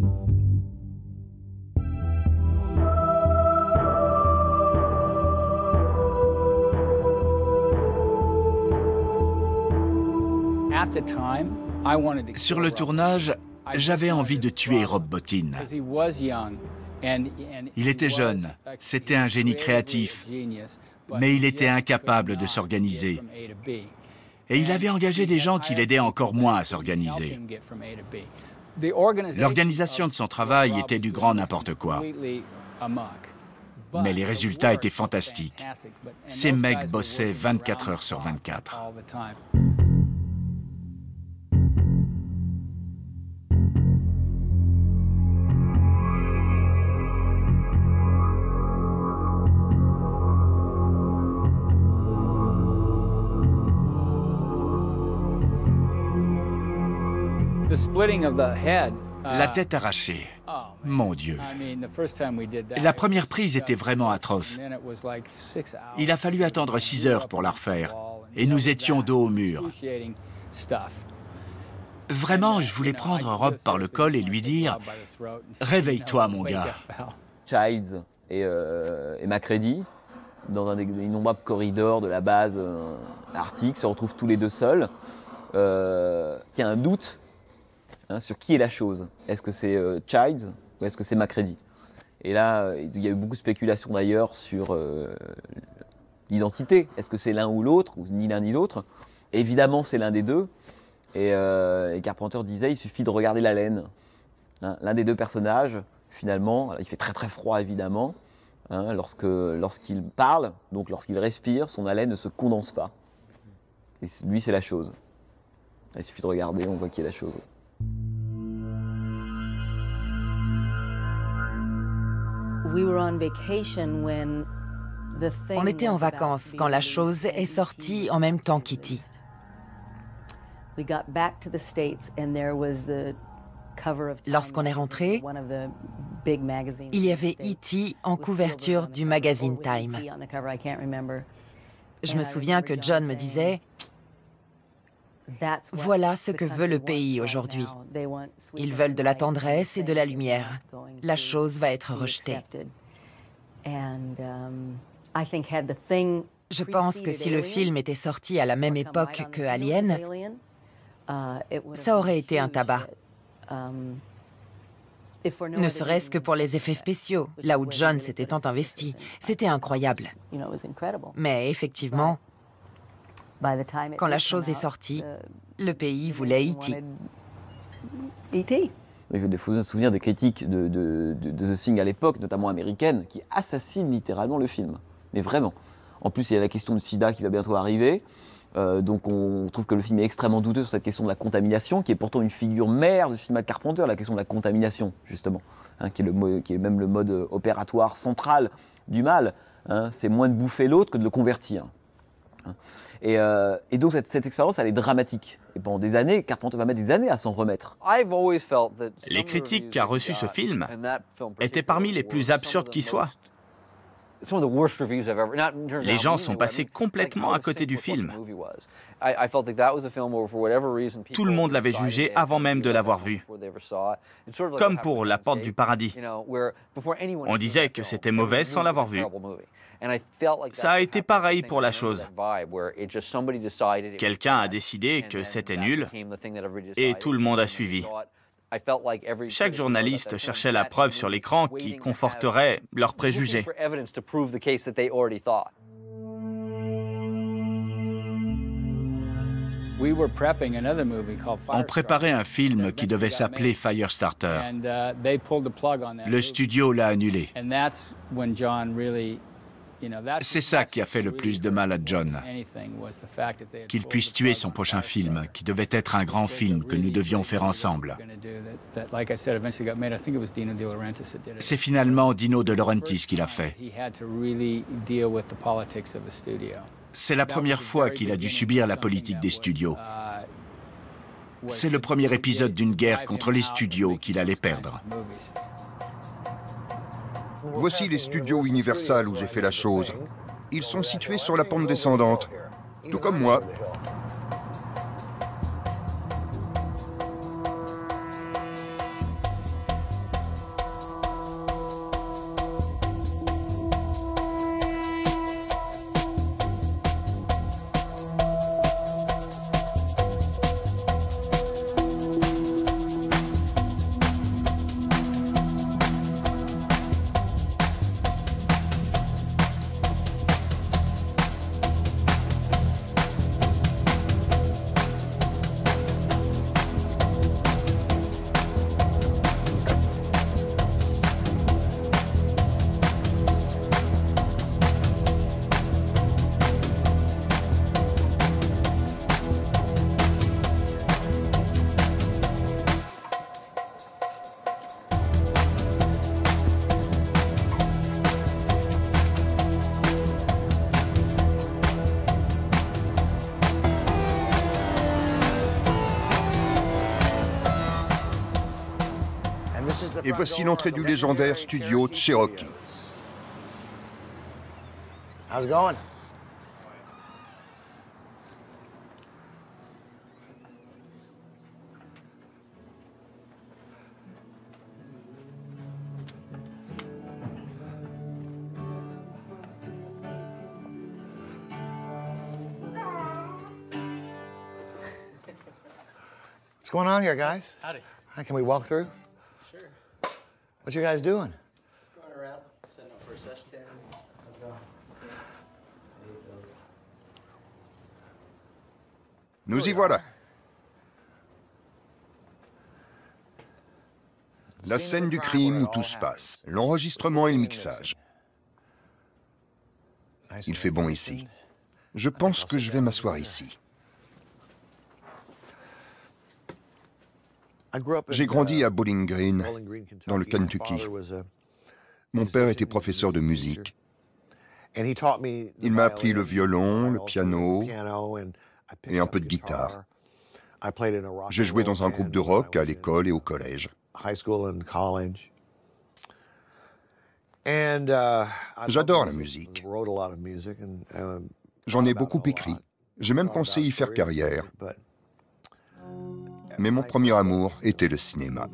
Sur le tournage, j'avais envie de tuer Rob Bottin. Il était jeune, c'était un génie créatif, mais il était incapable de s'organiser. Et il avait engagé des gens qui l'aidaient encore moins à s'organiser. L'organisation de son travail était du grand n'importe quoi. Mais les résultats étaient fantastiques. Ces mecs bossaient 24 heures sur 24. La tête arrachée. Mon Dieu. La première prise était vraiment atroce. Il a fallu attendre 6 heures pour la refaire. Et nous étions dos au mur. Vraiment, je voulais prendre Rob par le col et lui dire « Réveille-toi, mon gars ». Childs et Macready, dans un des innombrables corridors de la base arctique, se retrouvent tous les deux seuls. Il y a un doute sur qui est la chose. Est-ce que c'est Childs ou est-ce que c'est Macready? Et là, il y a eu beaucoup de spéculations d'ailleurs sur l'identité. Est-ce que c'est l'un ou l'autre, ou ni l'un ni l'autre? Évidemment, c'est l'un des deux. Et Carpenter disait, il suffit de regarder la laine. L'un des deux personnages, finalement, il fait très très froid évidemment, lorsqu'il parle, donc lorsqu'il respire, son haleine ne se condense pas. Et lui, c'est la chose. Il suffit de regarder, on voit qui est la chose. On était en vacances quand la chose est sortie en même temps qu'E.T. Lorsqu'on est rentré, il y avait E.T. en couverture du magazine Time. Je me souviens que John me disait « Voilà ce que veut le pays aujourd'hui. Ils veulent de la tendresse et de la lumière. La chose va être rejetée. » Je pense que si le film était sorti à la même époque que Alien, ça aurait été un tabac. Ne serait-ce que pour les effets spéciaux, là où John s'était tant investi. C'était incroyable. Mais effectivement, quand la chose est sortie, le pays voulait E.T. Il faut se souvenir des critiques de The Thing à l'époque, notamment américaines, qui assassinent littéralement le film. Mais vraiment. En plus, il y a la question du sida qui va bientôt arriver. Donc on trouve que le film est extrêmement douteux sur cette question de la contamination, qui est pourtant une figure mère du cinéma de Carpenter, la question de la contamination, justement, qui est même le mode opératoire central du mal. Hein. C'est moins de bouffer l'autre que de le convertir. Hein. Et donc cette expérience, elle est dramatique. Et pendant des années, Carpenter va mettre des années à s'en remettre. Les critiques qu'a reçues ce film étaient parmi les plus absurdes qui soient. Les gens sont passés complètement à côté du film. Tout le monde l'avait jugé avant même de l'avoir vu. Comme pour La Porte du Paradis. On disait que c'était mauvais sans l'avoir vu. Ça a été pareil pour La Chose. Quelqu'un a décidé que c'était nul et tout le monde a suivi. Chaque journaliste cherchait la preuve sur l'écran qui conforterait leurs préjugés. On préparait un film qui devait s'appeler Firestarter. Le studio l'a annulé. C'est ça qui a fait le plus de mal à John. Qu'il puisse tuer son prochain film, qui devait être un grand film que nous devions faire ensemble. C'est finalement Dino De Laurentiis qui l'a fait. C'est la première fois qu'il a dû subir la politique des studios. C'est le premier épisode d'une guerre contre les studios qu'il allait perdre. Voici les studios Universal où j'ai fait La Chose. Ils sont situés sur la pente descendante, tout comme moi. Et voici l'entrée du légendaire studio Cherokee. How's it going? What's going on here, guys? Howdy. Hi, can we walk through? Sure. What you guys doing? Just going around, setting up for a session. Nous y voilà. La scène du crime où tout se passe, l'enregistrement et le mixage. Il fait bon ici. Je pense que je vais m'asseoir ici. J'ai grandi à Bowling Green, dans le Kentucky. Mon père était professeur de musique. Il m'a appris le violon, le piano et un peu de guitare. J'ai joué dans un groupe de rock à l'école et au collège. J'adore la musique. J'en ai beaucoup écrit. J'ai même pensé y faire carrière. Mais mon premier amour était le cinéma.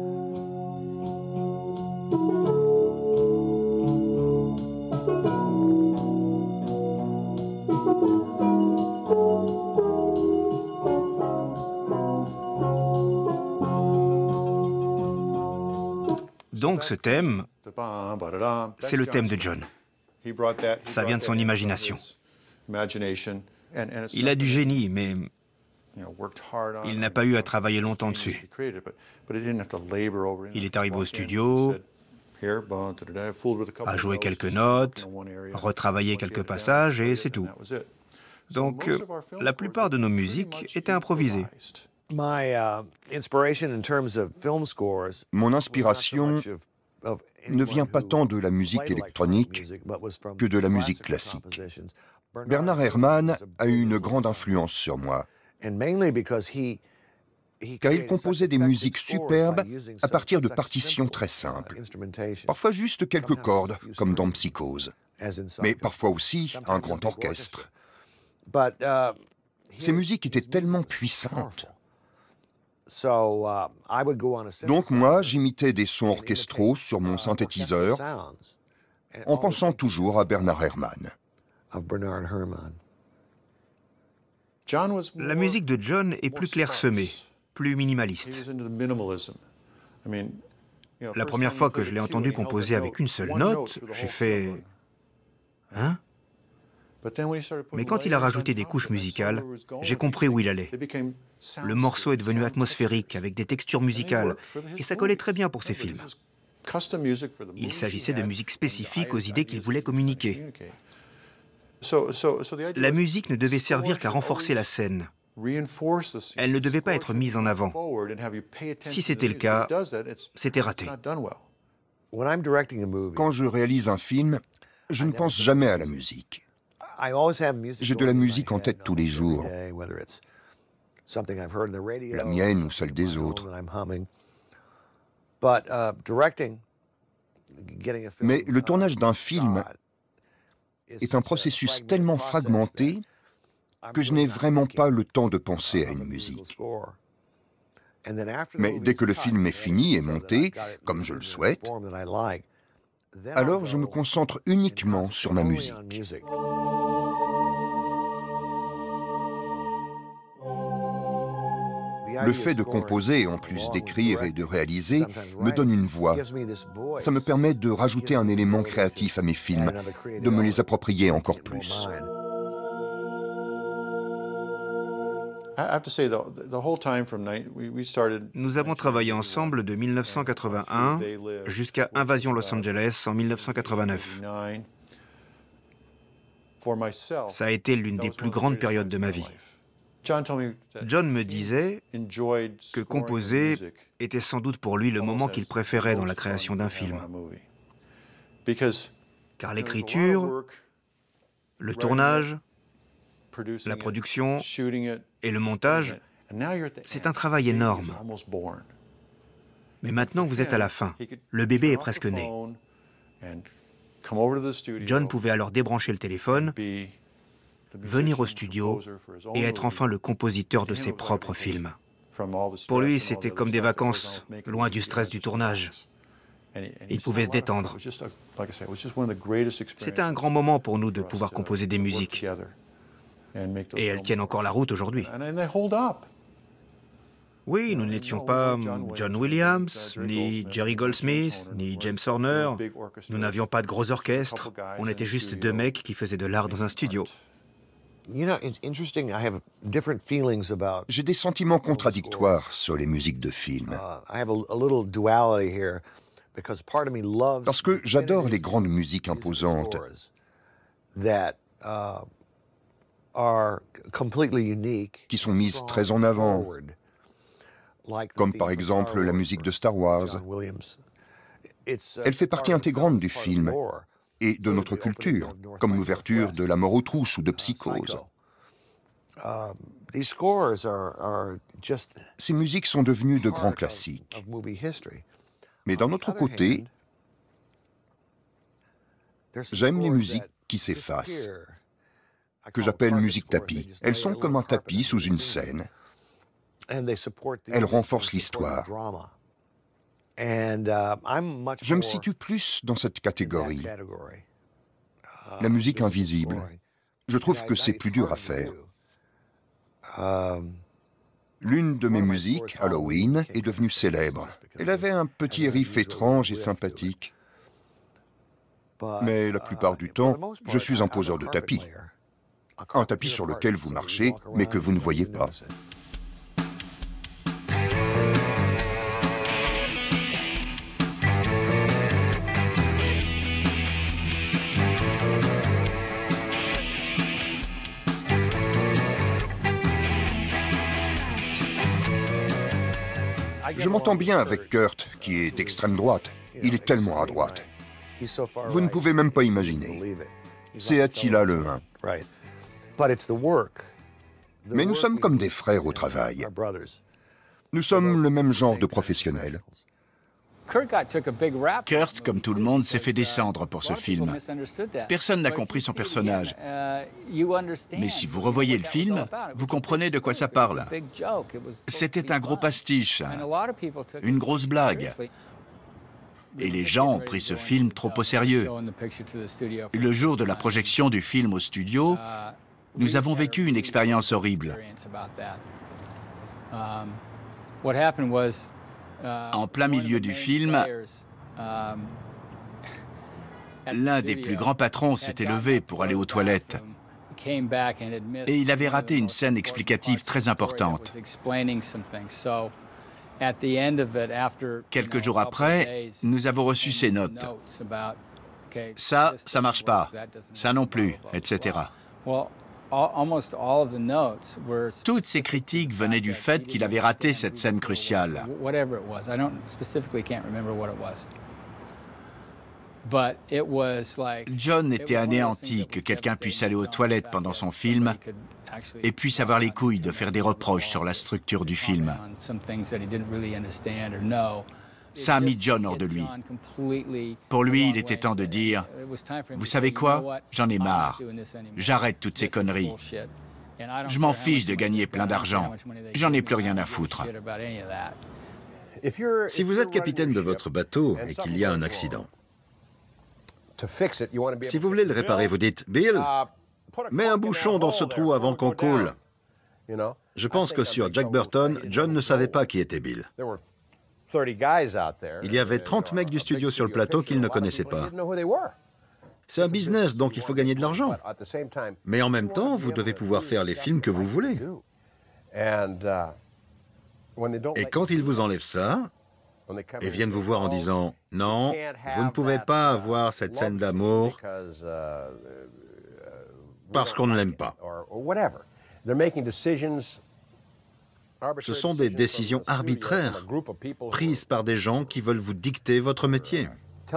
Donc ce thème, c'est le thème de John. Ça vient de son imagination. Il a du génie, mais il n'a pas eu à travailler longtemps dessus. Il est arrivé au studio, a joué quelques notes, retravaillé quelques passages et c'est tout. Donc la plupart de nos musiques étaient improvisées. Mon inspiration ne vient pas tant de la musique électronique que de la musique classique. Bernard Herrmann a eu une grande influence sur moi, car il composait des musiques superbes à partir de partitions très simples. Parfois juste quelques cordes, comme dans Psychose, mais parfois aussi un grand orchestre. Ces musiques étaient tellement puissantes. Donc moi, j'imitais des sons orchestraux sur mon synthétiseur, en pensant toujours à Bernard Herrmann. La musique de John est plus clairsemée, plus minimaliste. La première fois que je l'ai entendu composer avec une seule note, j'ai fait... Hein? Mais quand il a rajouté des couches musicales, j'ai compris où il allait. Le morceau est devenu atmosphérique, avec des textures musicales, et ça collait très bien pour ses films. Il s'agissait de musique spécifique aux idées qu'il voulait communiquer. La musique ne devait servir qu'à renforcer la scène. Elle ne devait pas être mise en avant. Si c'était le cas, c'était raté. Quand je réalise un film, je ne pense jamais à la musique. J'ai de la musique en tête tous les jours, la mienne ou celle des autres. Mais le tournage d'un film est un processus tellement fragmenté que je n'ai vraiment pas le temps de penser à une musique. Mais dès que le film est fini et monté, comme je le souhaite, alors je me concentre uniquement sur ma musique. Le fait de composer, en plus d'écrire et de réaliser, me donne une voix. Ça me permet de rajouter un élément créatif à mes films, de me les approprier encore plus. Nous avons travaillé ensemble de 1981 jusqu'à Invasion Los Angeles en 1989. Ça a été l'une des plus grandes périodes de ma vie. John me disait que composer était sans doute pour lui le moment qu'il préférait dans la création d'un film. Car l'écriture, le tournage, la production et le montage, c'est un travail énorme. Mais maintenant, vous êtes à la fin. Le bébé est presque né. John pouvait alors débrancher le téléphone, venir au studio et être enfin le compositeur de ses propres films. Pour lui, c'était comme des vacances, loin du stress du tournage. Il pouvait se détendre. C'était un grand moment pour nous de pouvoir composer des musiques. Et elles tiennent encore la route aujourd'hui. Oui, nous n'étions pas John Williams, ni Jerry Goldsmith, ni James Horner. Nous n'avions pas de gros orchestres. On était juste deux mecs qui faisaient de l'art dans un studio. J'ai des sentiments contradictoires sur les musiques de films. Parce que j'adore les grandes musiques imposantes qui sont mises très en avant, comme par exemple la musique de Star Wars. Elle fait partie intégrante du film et de notre culture, comme l'ouverture de La mort aux trousses ou de Psychose. Ces musiques sont devenues de grands classiques. Mais d'un autre côté, j'aime les musiques qui s'effacent, que j'appelle musique tapis. Elles sont comme un tapis sous une scène. Elles renforcent l'histoire. Je me situe plus dans cette catégorie. La musique invisible. Je trouve que c'est plus dur à faire. L'une de mes musiques, Halloween, est devenue célèbre. Elle avait un petit riff étrange et sympathique. Mais la plupart du temps, je suis un poseur de tapis. Un tapis sur lequel vous marchez, mais que vous ne voyez pas. Je m'entends bien avec Kurt, qui est d'extrême droite. Il est tellement à droite. Vous ne pouvez même pas imaginer. C'est Attila le Hun. Mais nous sommes comme des frères au travail. Nous sommes le même genre de professionnels. Kurt, comme tout le monde, s'est fait descendre pour ce film. Personne n'a compris son personnage. Mais si vous revoyez le film, vous comprenez de quoi ça parle. C'était un gros pastiche, une grosse blague. Et les gens ont pris ce film trop au sérieux. Le jour de la projection du film au studio, nous avons vécu une expérience horrible. En plein milieu du film, l'un des plus grands patrons s'était levé pour aller aux toilettes. Et il avait raté une scène explicative très importante. Quelques jours après, nous avons reçu ces notes. Ça marche pas. Ça non plus, etc. Toutes ces critiques venaient du fait qu'il avait raté cette scène cruciale. John était anéanti que quelqu'un puisse aller aux toilettes pendant son film et puisse avoir les couilles de faire des reproches sur la structure du film. Ça a mis John hors de lui. Pour lui, il était temps de dire « Vous savez quoi? J'en ai marre. J'arrête toutes ces conneries. Je m'en fiche de gagner plein d'argent. J'en ai plus rien à foutre. » Si vous êtes capitaine de votre bateau et qu'il y a un accident, si vous voulez le réparer, vous dites « Bill, mets un bouchon dans ce trou avant qu'on coule. » Je pense que sur Jack Burton, John ne savait pas qui était Bill. Il y avait 30 mecs du studio sur le plateau qu'il ne connaissait pas. C'est un business, donc il faut gagner de l'argent. Mais en même temps, vous devez pouvoir faire les films que vous voulez. Et quand ils vous enlèvent ça, et viennent vous voir en disant « Non, vous ne pouvez pas avoir cette scène d'amour parce qu'on ne l'aime pas. » Ce sont des décisions arbitraires, prises par des gens qui veulent vous dicter votre métier.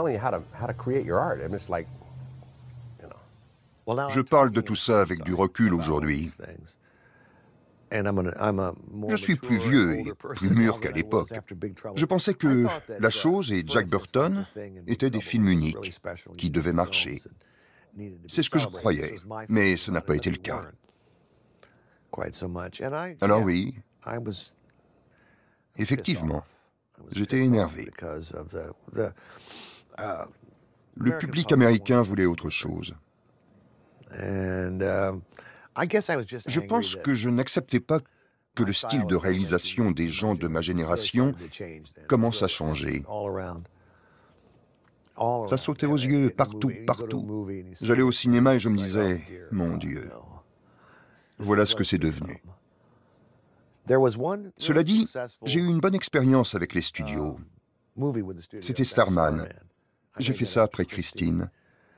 Je parle de tout ça avec du recul aujourd'hui. Je suis plus vieux et plus mûr qu'à l'époque. Je pensais que La Chose et Jack Burton étaient des films uniques, qui devaient marcher. C'est ce que je croyais, mais ce n'a pas été le cas. Alors oui, effectivement, j'étais énervé. Le public américain voulait autre chose. Je pense que je n'acceptais pas que le style de réalisation des gens de ma génération commence à changer. Ça sautait aux yeux partout, partout. J'allais au cinéma et je me disais, mon Dieu, voilà ce que c'est devenu. Cela dit, j'ai eu une bonne expérience avec les studios. C'était Starman. J'ai fait ça après Christine.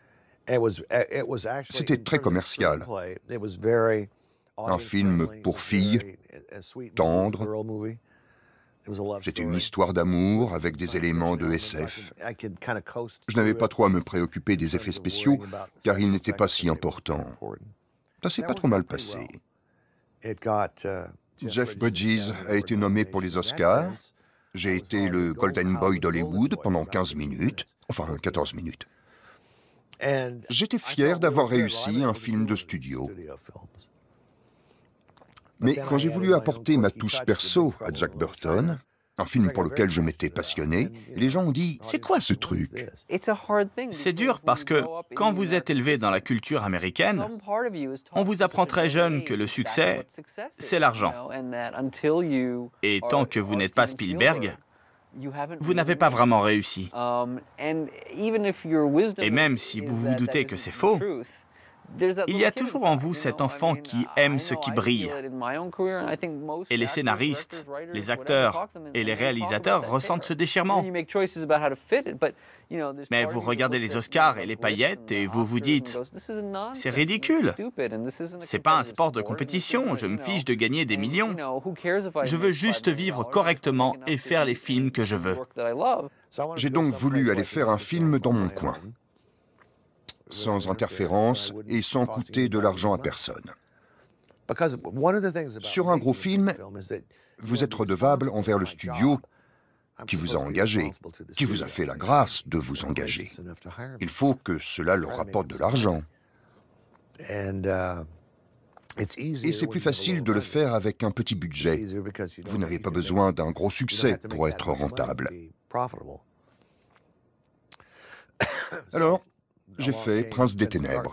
C'était très commercial. Un film pour filles, tendre. C'était une histoire d'amour avec des éléments de SF. Je n'avais pas trop à me préoccuper des effets spéciaux, car ils n'étaient pas si importants. Ça s'est pas trop mal passé. Jeff Bridges a été nommé pour les Oscars. J'ai été le Golden Boy d'Hollywood pendant 15 minutes, enfin 14 minutes. J'étais fier d'avoir réussi un film de studio. Mais quand j'ai voulu apporter ma touche perso à Jack Burton, un film pour lequel je m'étais passionné, les gens ont dit « C'est quoi ce truc ?» C'est dur parce que quand vous êtes élevé dans la culture américaine, on vous apprend très jeune que le succès, c'est l'argent. Et tant que vous n'êtes pas Spielberg, vous n'avez pas vraiment réussi. Et même si vous vous doutez que c'est faux, Il y a toujours en vous cet enfant qui aime ce qui brille. Et les scénaristes, les acteurs et les réalisateurs ressentent ce déchirement. Mais vous regardez les Oscars et les paillettes et vous vous dites « C'est ridicule. C'est pas un sport de compétition, je me fiche de gagner des millions. Je veux juste vivre correctement et faire les films que je veux. » J'ai donc voulu aller faire un film dans mon coin, sans interférence et sans coûter de l'argent à personne. Sur un gros film, vous êtes redevable envers le studio qui vous a engagé, qui vous a fait la grâce de vous engager. Il faut que cela leur rapporte de l'argent. Et c'est plus facile de le faire avec un petit budget. Vous n'avez pas besoin d'un gros succès pour être rentable. Alors, j'ai fait Prince des Ténèbres.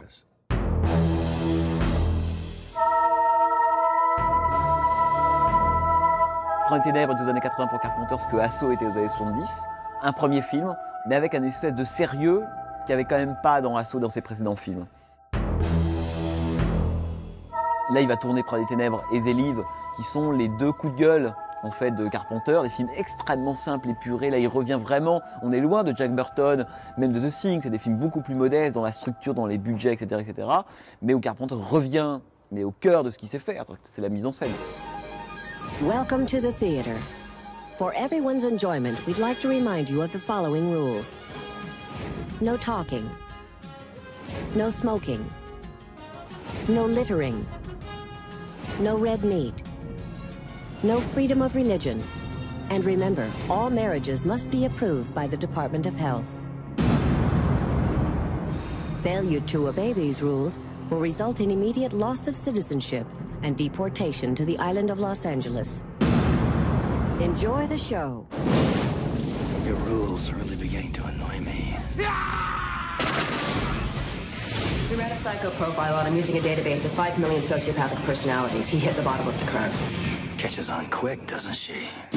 Prince des Ténèbres était aux années 80 pour Carpenter, ce que Asso était aux années 70. Un premier film, mais avec un espèce de sérieux qu'il n'y avait quand même pas dans Asso dans ses précédents films. Là, il va tourner Prince des Ténèbres et The Live, qui sont les deux coups de gueule en fait, de Carpenter, des films extrêmement simples, épurés. Là, il revient vraiment, on est loin de Jack Burton, même de The Thing, c'est des films beaucoup plus modestes dans la structure, dans les budgets, etc., etc. Mais où Carpenter revient mais au cœur de ce qu'il sait faire, c'est la mise en scène. Welcome to the theater. For everyone's enjoyment, we'd like to remind you of the following rules. No talking. No smoking. No littering. No red meat. No freedom of religion. And remember, all marriages must be approved by the Department of Health. Failure to obey these rules will result in immediate loss of citizenship and deportation to the island of Los Angeles. Enjoy the show. Your rules are really beginning to annoy me. We ran a psycho profile on him using a database of 5 million sociopathic personalities. He hit the bottom of the curve. Catches on quick, doesn't she?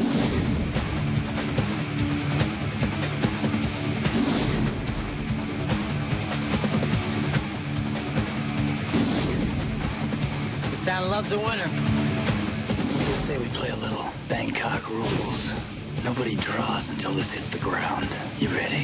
This town loves a winner. Just say we play a little Bangkok rules. Nobody draws until this hits the ground. You ready?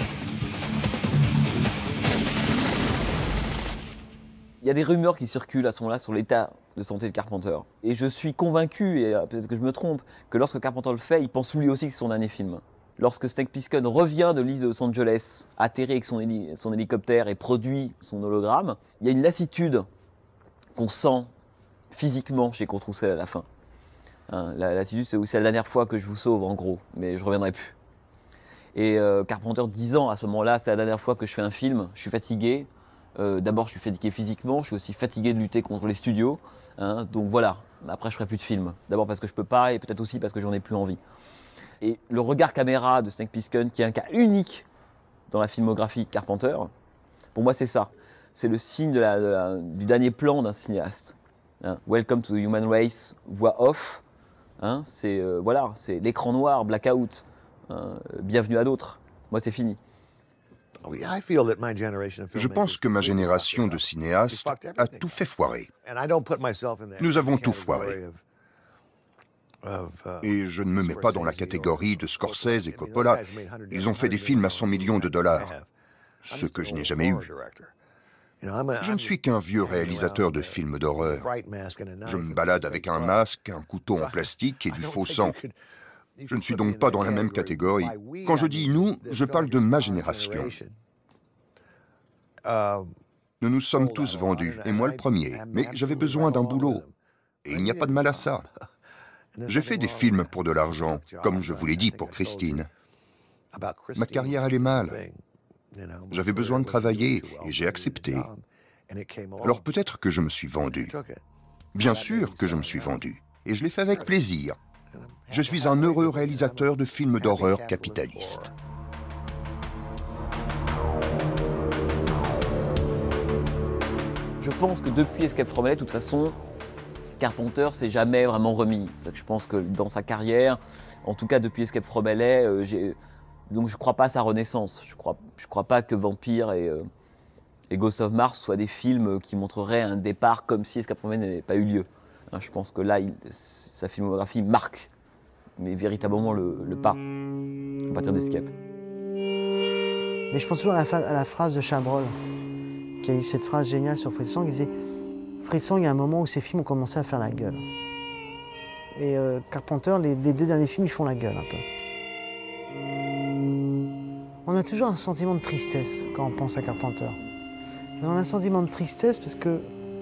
Il y a des rumeurs qui circulent à ce moment-là sur l'état de santé de Carpenter. Et je suis convaincu, et peut-être que je me trompe, que lorsque Carpenter le fait, il pense lui aussi que c'est son dernier film. Lorsque Snake Plissken revient de l'île de Los Angeles, atterrit avec son hélicoptère et produit son hologramme, il y a une lassitude qu'on sent physiquement chez Kurt Russell à la fin. Hein, la lassitude, c'est aussi la dernière fois que je vous sauve, en gros, mais je ne reviendrai plus. Et Carpenter disant à ce moment-là, c'est la dernière fois que je fais un film, je suis fatigué. D'abord, je suis fatigué physiquement, je suis aussi fatigué de lutter contre les studios. Hein, donc voilà, après je ferai plus de films. D'abord parce que je peux pas et peut-être aussi parce que j'en ai plus envie. Et le regard caméra de Snake Plissken, qui est un cas unique dans la filmographie Carpenter, pour moi c'est ça. C'est le signe du dernier plan d'un cinéaste. Hein, Welcome to the Human Race, voix off. Hein, c'est voilà, c'est l'écran noir, blackout. Hein, bienvenue à d'autres. Moi c'est fini. Je pense que ma génération de cinéastes a tout fait foirer. Nous avons tout foiré. Et je ne me mets pas dans la catégorie de Scorsese et Coppola. Ils ont fait des films à 100 millions de dollars, ce que je n'ai jamais eu. Je ne suis qu'un vieux réalisateur de films d'horreur. Je me balade avec un masque, un couteau en plastique et du faux sang. Je ne suis donc pas dans la même catégorie. Quand je dis « nous », je parle de ma génération. Nous nous sommes tous vendus, et moi le premier. Mais j'avais besoin d'un boulot. Et il n'y a pas de mal à ça. J'ai fait des films pour de l'argent, comme je vous l'ai dit pour Christine. Ma carrière allait mal. J'avais besoin de travailler, et j'ai accepté. Alors peut-être que je me suis vendu. Bien sûr que je me suis vendu. Et je l'ai fait avec plaisir. Je suis un heureux réalisateur de films d'horreur capitalistes. Je pense que depuis Escape from LA, de toute façon, Carpenter s'est jamais vraiment remis. Je pense que dans sa carrière, en tout cas depuis Escape from LA, donc je ne crois pas à sa renaissance. Je crois pas que Vampire et Ghost of Mars soient des films qui montreraient un départ comme si Escape from LA n'avait pas eu lieu. Hein, je pense que là, sa filmographie marque, mais véritablement le pas à partir d'Escape. Mais je pense toujours à la phrase de Chabrol, qui a eu cette phrase géniale sur Fritz Lang. Il disait Fritz Lang, il y a un moment où ses films ont commencé à faire la gueule. Et Carpenter, les 2 derniers films, ils font la gueule un peu. On a toujours un sentiment de tristesse quand on pense à Carpenter. Et on a un sentiment de tristesse parce que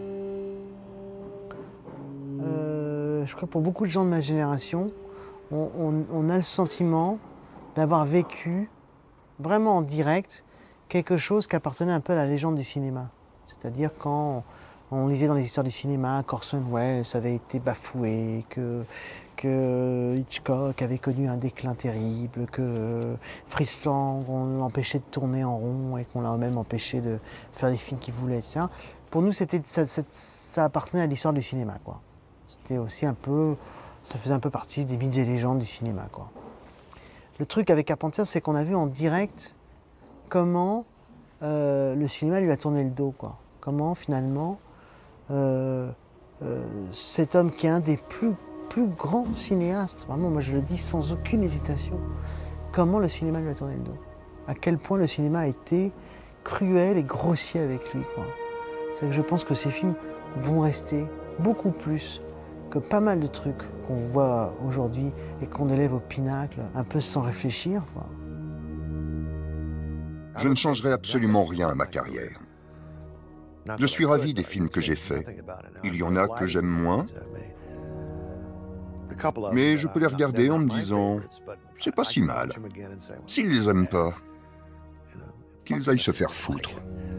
je crois que pour beaucoup de gens de ma génération, on a le sentiment d'avoir vécu vraiment en direct quelque chose qui appartenait un peu à la légende du cinéma. C'est-à-dire quand on lisait dans les histoires du cinéma qu'Orson Welles avait été bafoué, que Hitchcock avait connu un déclin terrible, que Fritz Lang, on l'empêchait de tourner en rond et qu'on l'a même empêché de faire les films qu'il voulait, etc. Pour nous, ça appartenait à l'histoire du cinéma, quoi. C'était aussi un peu, ça faisait un peu partie des mythes et légendes du cinéma, quoi. Le truc avec Carpenter, c'est qu'on a vu en direct comment le cinéma lui a tourné le dos, quoi. Comment finalement cet homme qui est un des plus grands cinéastes, vraiment, moi je le dis sans aucune hésitation, comment le cinéma lui a tourné le dos. À quel point le cinéma a été cruel et grossier avec lui, quoi. C'est que je pense que ces films vont rester beaucoup plus que pas mal de trucs qu'on voit aujourd'hui et qu'on élève au pinacle, un peu sans réfléchir, quoi. Je ne changerai absolument rien à ma carrière. Je suis ravi des films que j'ai faits. Il y en a que j'aime moins, mais je peux les regarder en me disant « c'est pas si mal ». S'ils les aiment pas, qu'ils aillent se faire foutre.